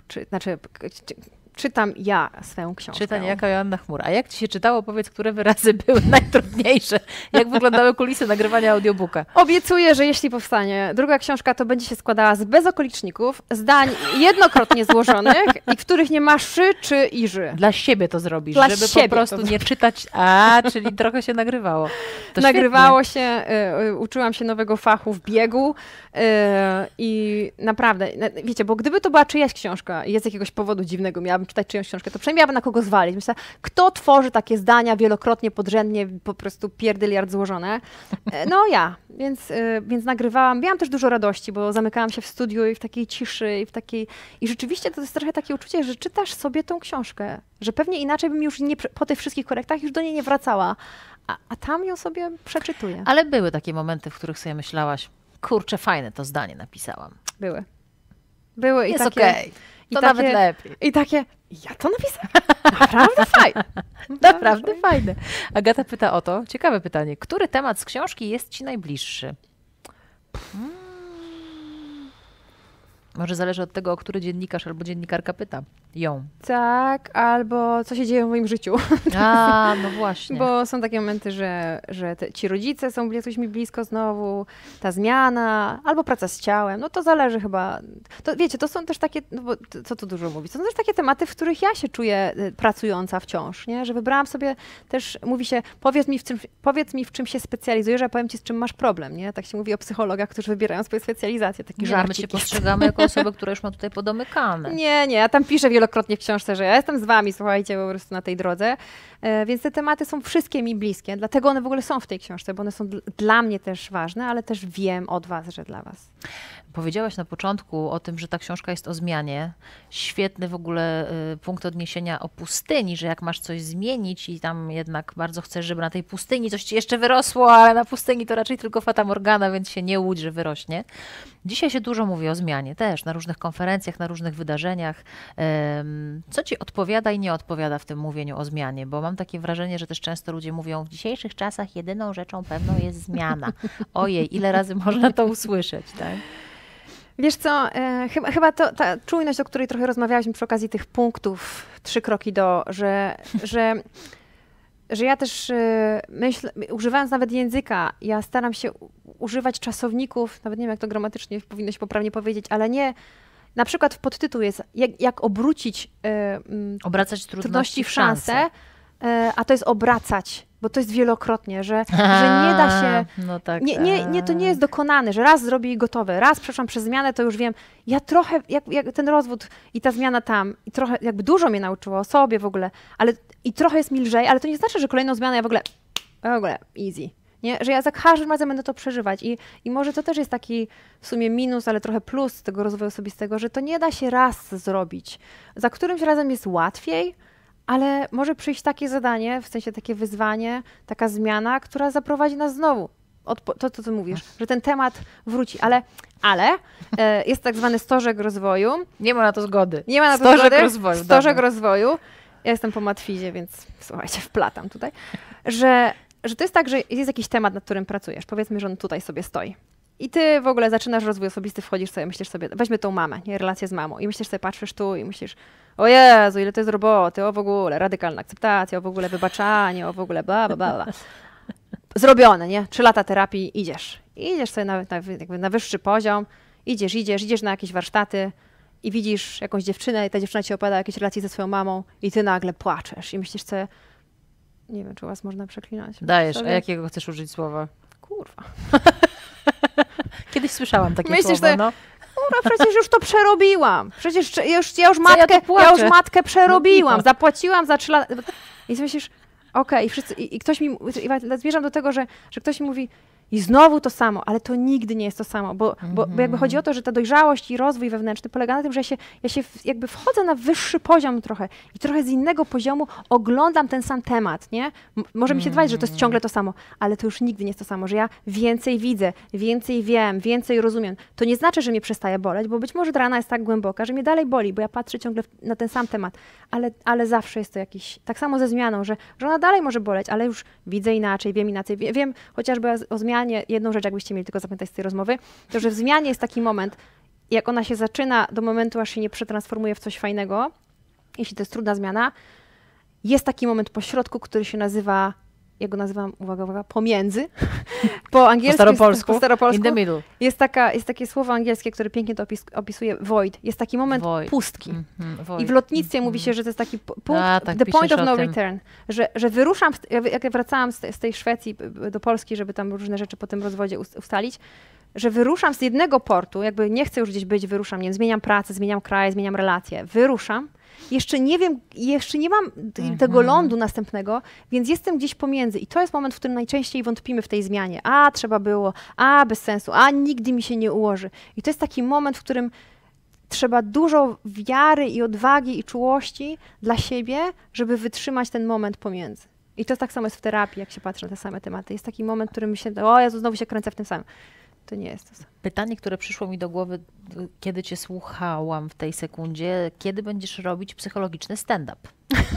czytam ja swoją książkę. Czyta niejaka Joanna Chmur. A jak ci się czytało? Powiedz, które wyrazy były najtrudniejsze? Jak wyglądały kulisy nagrywania audiobooka? Obiecuję, że jeśli powstanie druga książka, to będzie się składała z bezokoliczników, zdań jednokrotnie złożonych i w których nie ma szy czy iży. Dla siebie to zrobisz, Dla żeby siebie po prostu nie czytać. Czyli trochę się nagrywało. To nagrywało się, uczyłam się nowego fachu w biegu i naprawdę, wiecie, bo gdyby to była czyjaś książka i z jakiegoś powodu dziwnego miałabym czytać czyjąś książkę, to przynajmniej miałabym na kogo zwalić. Myślę, kto tworzy takie zdania wielokrotnie, podrzędnie, po prostu pierdyliard złożone? No ja, więc nagrywałam. Miałam też dużo radości, bo zamykałam się w studiu i w takiej ciszy i rzeczywiście to jest trochę takie uczucie, że czytasz sobie tą książkę, że pewnie inaczej bym już po tych wszystkich korektach już do niej nie wracała, a tam ją sobie przeczytuję. Ale były takie momenty, w których sobie myślałaś, kurczę, fajne to zdanie napisałam. Były i jest takie... okej. To nawet lepiej. I takie, ja to napisałam. Naprawdę fajne. Naprawdę fajne. Agata pyta o to, ciekawe pytanie, który temat z książki jest ci najbliższy? Może zależy od tego, o który dziennikarz albo dziennikarka pyta ją. Tak, albo co się dzieje w moim życiu. No właśnie. Bo są takie momenty, że ci rodzice są jakoś mi blisko znowu, ta zmiana, albo praca z ciałem, no to zależy chyba. To, wiecie, to są też takie, no bo co tu dużo mówić, to są też takie tematy, w których ja się czuję pracująca wciąż, nie? Że wybrałam sobie też, mówi się, powiedz mi w czym się specjalizujesz, a powiem ci z czym masz problem, nie? Tak się mówi o psychologach, którzy wybierają swoje specjalizacje, taki żarcik. My cię postrzegamy jako osobę, która już ma tutaj podomykane. Nie, ja tam piszę wielokrotnie w książce, że ja jestem z wami, słuchajcie, po prostu na tej drodze. Więc te tematy są wszystkie mi bliskie, dlatego one w ogóle są w tej książce, bo one są dla mnie też ważne, ale też wiem od was, że dla was. Powiedziałaś na początku o tym, że ta książka jest o zmianie. Świetny w ogóle punkt odniesienia o pustyni, że jak masz coś zmienić i tam jednak bardzo chcesz, żeby na tej pustyni coś ci jeszcze wyrosło, ale na pustyni to raczej tylko fata morgana, więc się nie łudź, że wyrośnie. Dzisiaj się dużo mówi o zmianie też, na różnych konferencjach, na różnych wydarzeniach. Co ci odpowiada i nie odpowiada w tym mówieniu o zmianie? Bo mam takie wrażenie, że też często ludzie mówią, w dzisiejszych czasach jedyną rzeczą pewną jest zmiana. Ojej, ile razy można to usłyszeć, tak? Wiesz co, chyba to, ta czujność, o której trochę rozmawialiśmy przy okazji tych punktów, 3 kroki do, że ja też myślę, używając nawet języka, ja staram się używać czasowników, nawet nie wiem jak to gramatycznie powinno się poprawnie powiedzieć, ale nie, na przykład w podtytuł jest jak obrócić obracać trudności w szansę, a to jest obracać. Bo to jest wielokrotnie, że nie da się, no tak, to nie jest dokonane, że raz zrobię i gotowe, raz przeszłam przez zmianę, to już wiem, ja trochę, jak ten rozwód i ta zmiana tam, i trochę, jakby dużo mnie nauczyło o sobie w ogóle, ale i trochę jest mi lżej, ale to nie znaczy, że kolejną zmianę ja w ogóle easy, nie? Że ja za każdym razem będę to przeżywać i może to też jest taki w sumie minus, ale trochę plus tego rozwoju osobistego, że to nie da się raz zrobić, za którymś razem jest łatwiej, ale może przyjść takie zadanie, w sensie takie wyzwanie, taka zmiana, która zaprowadzi nas znowu. To, co ty mówisz, że ten temat wróci. Ale jest tak zwany stożek rozwoju. Nie ma na to zgody. Nie ma na to stożek zgody. Rozwoju. Stożek rozwoju. Ja jestem po matwizie, więc słuchajcie, wplatam tutaj. Że to jest tak, że jest jakiś temat, nad którym pracujesz. Powiedzmy, że on tutaj sobie stoi. I ty w ogóle zaczynasz rozwój osobisty, wchodzisz sobie, myślisz sobie, weźmy tą mamę, nie, relację z mamą i myślisz sobie, patrzysz tu i myślisz, o Jezu, ile to jest roboty, o w ogóle radykalna akceptacja, o w ogóle wybaczanie, o w ogóle bla, bla, bla. Zrobione, nie? 3 lata terapii, idziesz sobie jakby na wyższy poziom, idziesz na jakieś warsztaty i widzisz jakąś dziewczynę i ta dziewczyna ci opowiada o jakiejś relacji ze swoją mamą i ty nagle płaczesz i myślisz sobie, nie wiem, czy was można przeklinać. Dajesz, a jakiego chcesz użyć słowa? Kurwa. Kiedyś słyszałam takie Myślisz słowo, sobie, no. Kurwa, przecież już to przerobiłam. Przecież ja już matkę przerobiłam. Zapłaciłam za 3 lata. I myślisz, okej, i ktoś mi, zmierzam do tego, że ktoś mi mówi, i znowu to samo, ale to nigdy nie jest to samo, bo jakby chodzi o to, że ta dojrzałość i rozwój wewnętrzny polega na tym, że ja się jakby wchodzę na wyższy poziom trochę i trochę z innego poziomu oglądam ten sam temat, nie? Może mi się wydawać, że to jest ciągle to samo, ale to już nigdy nie jest to samo, że ja więcej widzę, więcej wiem, więcej rozumiem. To nie znaczy, że mnie przestaje boleć, bo być może ta rana jest tak głęboka, że mnie dalej boli, bo ja patrzę ciągle na ten sam temat, ale zawsze jest to jakiś, tak samo ze zmianą, że ona dalej może boleć, ale już widzę inaczej, wiem inaczej, wiem chociażby o zmianie, jedną rzecz, jakbyście mieli tylko zapamiętać z tej rozmowy, to, że w zmianie jest taki moment, jak ona się zaczyna do momentu, aż się nie przetransformuje w coś fajnego, jeśli to jest trudna zmiana, jest taki moment po środku, który się nazywa, ja go nazywam, uwaga, pomiędzy, po angielsku, po staropolsku, in the middle. Jest takie słowo angielskie, które pięknie to opisuje, void. Jest taki moment pustki. I w lotnictwie mówi się, że to jest taki punkt, the point of no return, że wyruszam, jak ja wracałam z tej Szwecji do Polski, żeby tam różne rzeczy po tym rozwodzie ustalić, że wyruszam z jednego portu, jakby nie chcę już gdzieś być, wyruszam, nie wiem, zmieniam pracę, zmieniam kraj, zmieniam relacje, wyruszam, jeszcze nie wiem, jeszcze nie mam tego lądu następnego, więc jestem gdzieś pomiędzy i to jest moment, w którym najczęściej wątpimy w tej zmianie. A, trzeba było, a, bez sensu, a, nigdy mi się nie ułoży. I to jest taki moment, w którym trzeba dużo wiary i odwagi i czułości dla siebie, żeby wytrzymać ten moment pomiędzy. I to jest tak samo jest w terapii, jak się patrzy na te same tematy. Jest taki moment, w którym myślę, o Jezu, znowu się kręcę w tym samym. To nie jest to samo. Pytanie, które przyszło mi do głowy, kiedy cię słuchałam w tej sekundzie, kiedy będziesz robić psychologiczny stand-up?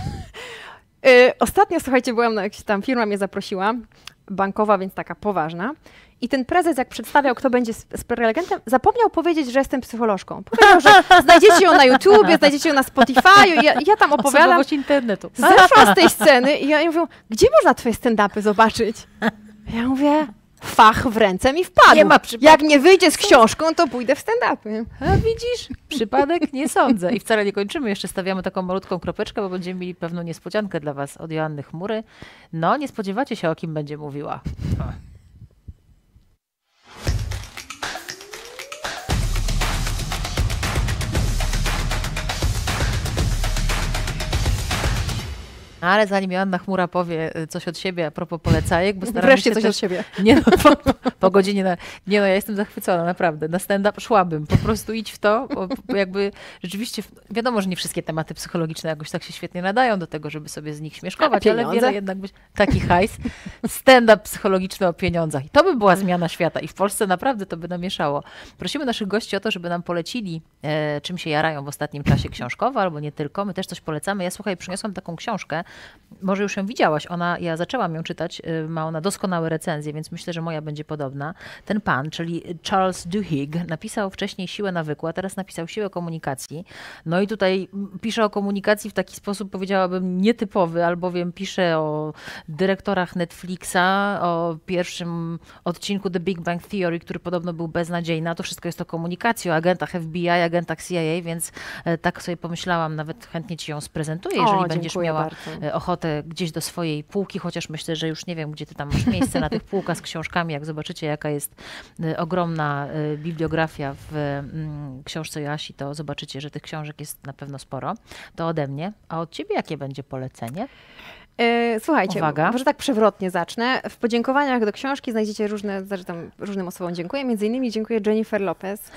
Ostatnio, słuchajcie, byłam na jakiejś tam, firma mnie zaprosiła, bankowa, więc taka poważna. I ten prezes, jak przedstawiał, kto będzie z prelegentem, zapomniał powiedzieć, że jestem psycholożką. Powiedział, że znajdziecie ją na YouTubie, znajdziecie ją na Spotify'u. Ja tam opowiadam. Osobowość internetu. Zeszłam z tej sceny i ja mówię, gdzie można twoje stand-upy zobaczyć? Ja mówię, fach w ręce mi wpadł. Nie ma przypadku. Jak nie wyjdzie z książką, to pójdę w stand-upy. A widzisz? Przypadek? Nie sądzę. I wcale nie kończymy. Jeszcze stawiamy taką malutką kropeczkę, bo będziemy mieli pewną niespodziankę dla was od Joanny Chmury. No, nie spodziewacie się, o kim będzie mówiła. Ale zanim Joanna Chmura powie coś od siebie a propos polecajek, bo staramy wreszcie się coś też, od siebie. Nie no, po godzinie, ja jestem zachwycona, naprawdę. Na stand-up szłabym, po prostu idź w to, bo jakby rzeczywiście, wiadomo, że nie wszystkie tematy psychologiczne jakoś tak się świetnie nadają do tego, żeby sobie z nich śmieszkować, ale wiele jednak być taki hajs. Stand-up psychologiczny o pieniądzach. I to by była zmiana świata i w Polsce naprawdę to by namieszało. Prosimy naszych gości o to, żeby nam polecili, czym się jarają w ostatnim czasie książkowo, albo nie tylko. My też coś polecamy. Ja słuchaj, przyniosłam taką książkę, może już ją widziałaś, ja zaczęłam ją czytać, ma ona doskonałe recenzje, więc myślę, że moja będzie podobna. Ten pan, czyli Charles Duhigg, napisał wcześniej Siłę nawyku, a teraz napisał Siłę komunikacji. No i tutaj pisze o komunikacji w taki sposób, powiedziałabym, nietypowy, albowiem pisze o dyrektorach Netflixa, o pierwszym odcinku The Big Bang Theory, który podobno był beznadziejny, a to wszystko jest o komunikacji, o agentach FBI, agentach CIA, więc tak sobie pomyślałam, nawet chętnie ci ją sprezentuję, jeżeli będziesz miała bardzo ochotę gdzieś do swojej półki, chociaż myślę, że już nie wiem, gdzie ty tam masz miejsce na tych półkach z książkami, jak zobaczycie, jaka jest ogromna bibliografia w książce Joasi, to zobaczycie, że tych książek jest na pewno sporo. To ode mnie. A od ciebie jakie będzie polecenie? Słuchajcie, Uwaga. może tak przewrotnie zacznę. W podziękowaniach do książki znajdziecie różnym osobom dziękuję. Między innymi dziękuję Jennifer Lopez.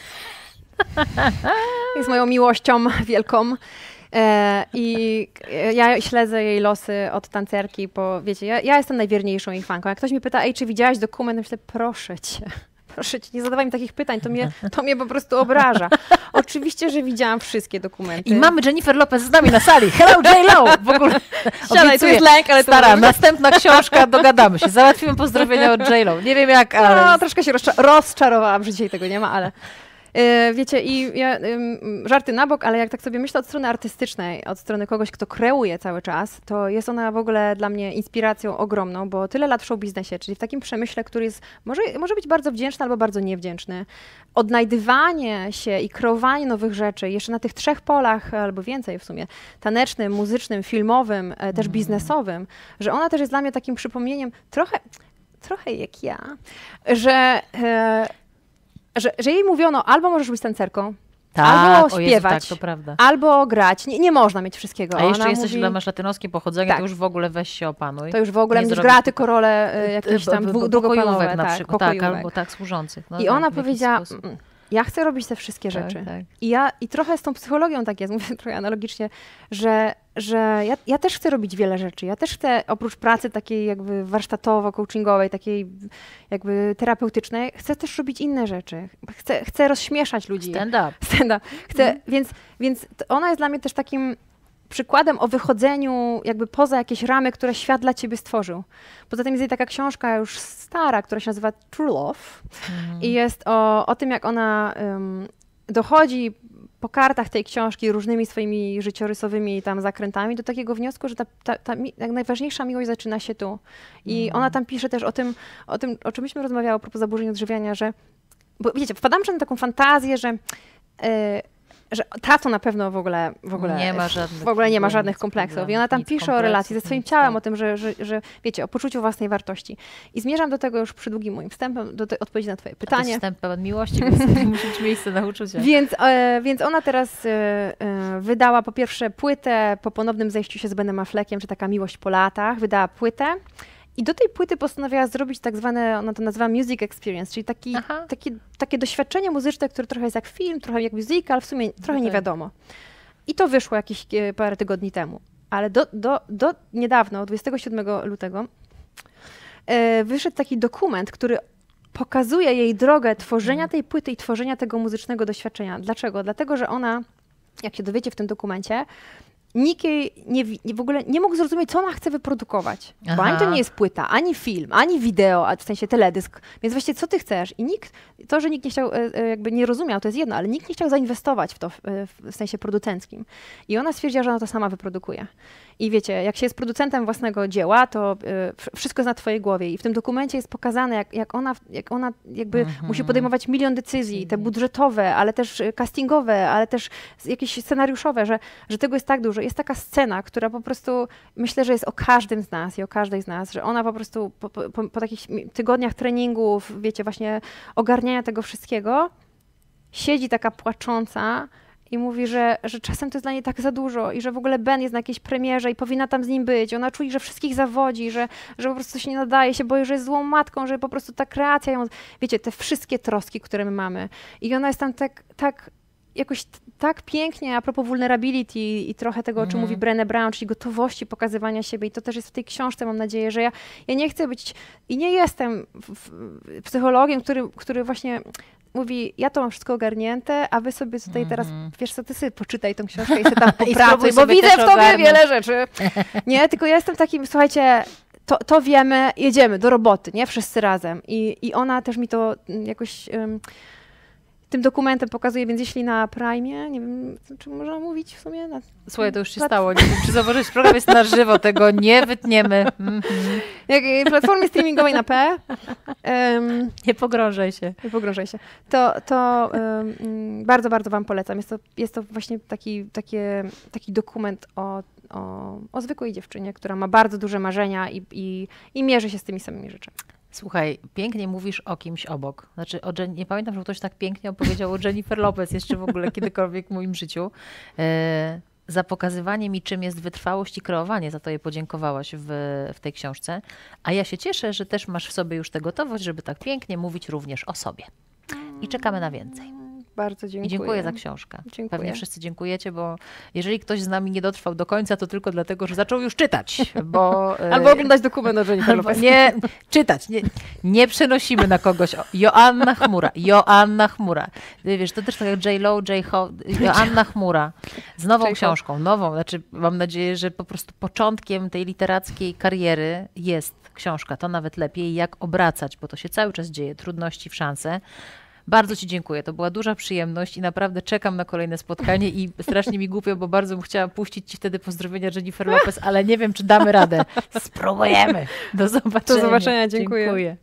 Jest moją miłością wielką. I ja śledzę jej losy od tancerki, bo wiecie, ja jestem najwierniejszą jej fanką. Jak ktoś mi pyta, czy widziałaś dokument, to myślę, Proszę cię, nie zadawaj mi takich pytań, to mnie po prostu obraża. Oczywiście, że widziałam wszystkie dokumenty. I mamy Jennifer Lopez z nami na sali. Hello, J.Lo! W ogóle siadaj, tu jest lęk, ale to stara, następna książka, dogadamy się. Załatwimy pozdrowienia od J.Lo. Nie wiem jak, ale... No, troszkę się rozczarowałam, że dzisiaj tego nie ma, ale... Wiecie, i ja, żarty na bok, ale jak tak sobie myślę od strony artystycznej, od strony kogoś, kto kreuje cały czas, to jest ona w ogóle dla mnie inspiracją ogromną, bo tyle lat w show biznesie, czyli w takim przemyśle, który jest, może być bardzo wdzięczny albo bardzo niewdzięczny. Odnajdywanie się i kreowanie nowych rzeczy jeszcze na tych 3 polach, albo więcej w sumie, tanecznym, muzycznym, filmowym, też biznesowym, że ona też jest dla mnie takim przypomnieniem, trochę jak ja, że jej mówiono, albo możesz być tancerką, albo śpiewać, Jezu, tak, to prawda. albo grać. Nie można mieć wszystkiego. A jeszcze jesteś, ile masz latynoskie pochodzenie, tak. To już w ogóle weź się opanuj. To już w ogóle będziesz grała tylko role jakieś tam pokojówek na przykład, tak, albo tak służących. No, i ona powiedziała, ja chcę robić te wszystkie rzeczy. Tak. I trochę z tą psychologią tak jest, mówię trochę analogicznie, że ja też chcę robić wiele rzeczy. Ja też chcę, oprócz pracy takiej jakby warsztatowo-coachingowej, takiej jakby terapeutycznej, chcę też robić inne rzeczy. Chcę rozśmieszać ludzi. Stand up. Chcę, więc ona jest dla mnie też takim przykładem o wychodzeniu jakby poza jakieś ramy, które świat dla ciebie stworzył. Poza tym jest jej taka książka już stara, która się nazywa True Love i jest o tym, jak ona dochodzi po kartach tej książki różnymi swoimi życiorysowymi tam zakrętami do takiego wniosku, że ta najważniejsza miłość zaczyna się tu. I ona tam pisze też o tym, o czym myśmy rozmawiały a propos zaburzeń odżywiania, że, bo wiecie, wpadam na taką fantazję, że tato na pewno w ogóle nie ma żadnych kompleksów. I ona tam pisze o relacji ze swoim ciałem, o tym, że wiecie, o poczuciu własnej wartości. I zmierzam do tego już przed długim moim wstępem, do tej odpowiedzi na twoje pytanie. To jest wstęp pełen miłości, więc musi mieć miejsce na uczucia. Więc ona teraz wydała po pierwsze płytę po ponownym zejściu się z Benem Affleckiem, czy taka miłość po latach, wydała płytę. I do tej płyty postanowiła zrobić tak zwane, ona to nazywa music experience, czyli takie doświadczenie muzyczne, które trochę jest jak film, trochę jak musical, w sumie trochę nie wiadomo. I to wyszło jakieś parę tygodni temu. Ale do niedawno, 27 lutego, wyszedł taki dokument, który pokazuje jej drogę tworzenia tej płyty i tworzenia tego muzycznego doświadczenia. Dlaczego? Dlatego, że ona, jak się dowiecie w tym dokumencie, nikt jej w ogóle nie mógł zrozumieć, co ona chce wyprodukować. Bo ani to nie jest płyta, ani film, ani wideo, w sensie teledysk. Więc właściwie co ty chcesz? I że nikt nie chciał, jakby nie rozumiał, to jest jedno, ale nikt nie chciał zainwestować w to w sensie producenckim. I ona stwierdziła, że ona to sama wyprodukuje. I wiecie, jak się jest producentem własnego dzieła, to wszystko jest na twojej głowie. I w tym dokumencie jest pokazane, jak ona jakby musi podejmować milion decyzji, te budżetowe, ale też castingowe, ale też jakieś scenariuszowe, że tego jest tak dużo. Jest taka scena, która po prostu, myślę, że jest o każdym z nas i o każdej z nas, że ona po prostu po takich tygodniach treningów, wiecie, właśnie ogarniania tego wszystkiego, siedzi taka płacząca i mówi, że czasem to jest dla niej tak za dużo i że w ogóle Ben jest na jakiejś premierze i powinna tam z nim być. Ona czuje, że wszystkich zawodzi, że po prostu się nie nadaje, się boi, że jest złą matką, że po prostu ta kreacja ją... Wiecie, te wszystkie troski, które my mamy. I ona jest tam jakoś tak pięknie, a propos vulnerability i trochę tego, o czym mówi Brené Brown, czyli gotowości pokazywania siebie. I to też jest w tej książce, mam nadzieję, że ja nie chcę być i nie jestem psychologiem, który właśnie mówi, ja to mam wszystko ogarnięte, a wy sobie tutaj teraz, wiesz co, ty sobie poczytaj tą książkę i sobie tam popracuj, bo widzę w tobie wiele rzeczy. Nie, tylko ja jestem takim, słuchajcie, to wiemy, jedziemy do roboty, nie? Wszyscy razem. I ona też mi to jakoś... tym dokumentem pokazuje, więc jeśli na Prime, nie wiem, czy można mówić w sumie? Słuchaj, to już się stało. Nie wiem, czy zauważyłeś, program jest na żywo, tego nie wytniemy. Jak platformie streamingowej na P. Nie pogrążaj się. Nie pogrążaj się. To bardzo, bardzo wam polecam. Jest to właśnie taki dokument o zwykłej dziewczynie, która ma bardzo duże marzenia i mierzy się z tymi samymi rzeczami. Słuchaj, pięknie mówisz o kimś obok. Znaczy, nie pamiętam, że ktoś tak pięknie opowiedział o Jennifer Lopez jeszcze w ogóle kiedykolwiek w moim życiu. Za pokazywanie mi, czym jest wytrwałość i kreowanie. Za to jej podziękowałaś w tej książce. A ja się cieszę, że też masz w sobie już tę gotowość, żeby tak pięknie mówić również o sobie. I czekamy na więcej. Bardzo dziękuję. I dziękuję za książkę. Dziękuję. Pewnie wszyscy dziękujecie, bo jeżeli ktoś z nami nie dotrwał do końca, to tylko dlatego, że zaczął już czytać. Bo, albo oglądać dokument o Jennifer Lopez. Nie, czytać. Nie przenosimy na kogoś. Joanna Chmura. Wiesz, to też tak jak J-Lo, Joanna Chmura. Z nową książką. Znaczy mam nadzieję, że po prostu początkiem tej literackiej kariery jest książka. To nawet lepiej, jak obracać, bo to się cały czas dzieje. Trudności w szanse. Bardzo Ci dziękuję. To była duża przyjemność i naprawdę czekam na kolejne spotkanie i strasznie mi głupio, bo bardzo bym chciała puścić Ci wtedy pozdrowienia Jennifer Lopez, ale nie wiem, czy damy radę. Spróbujemy. Do zobaczenia. Dziękuję.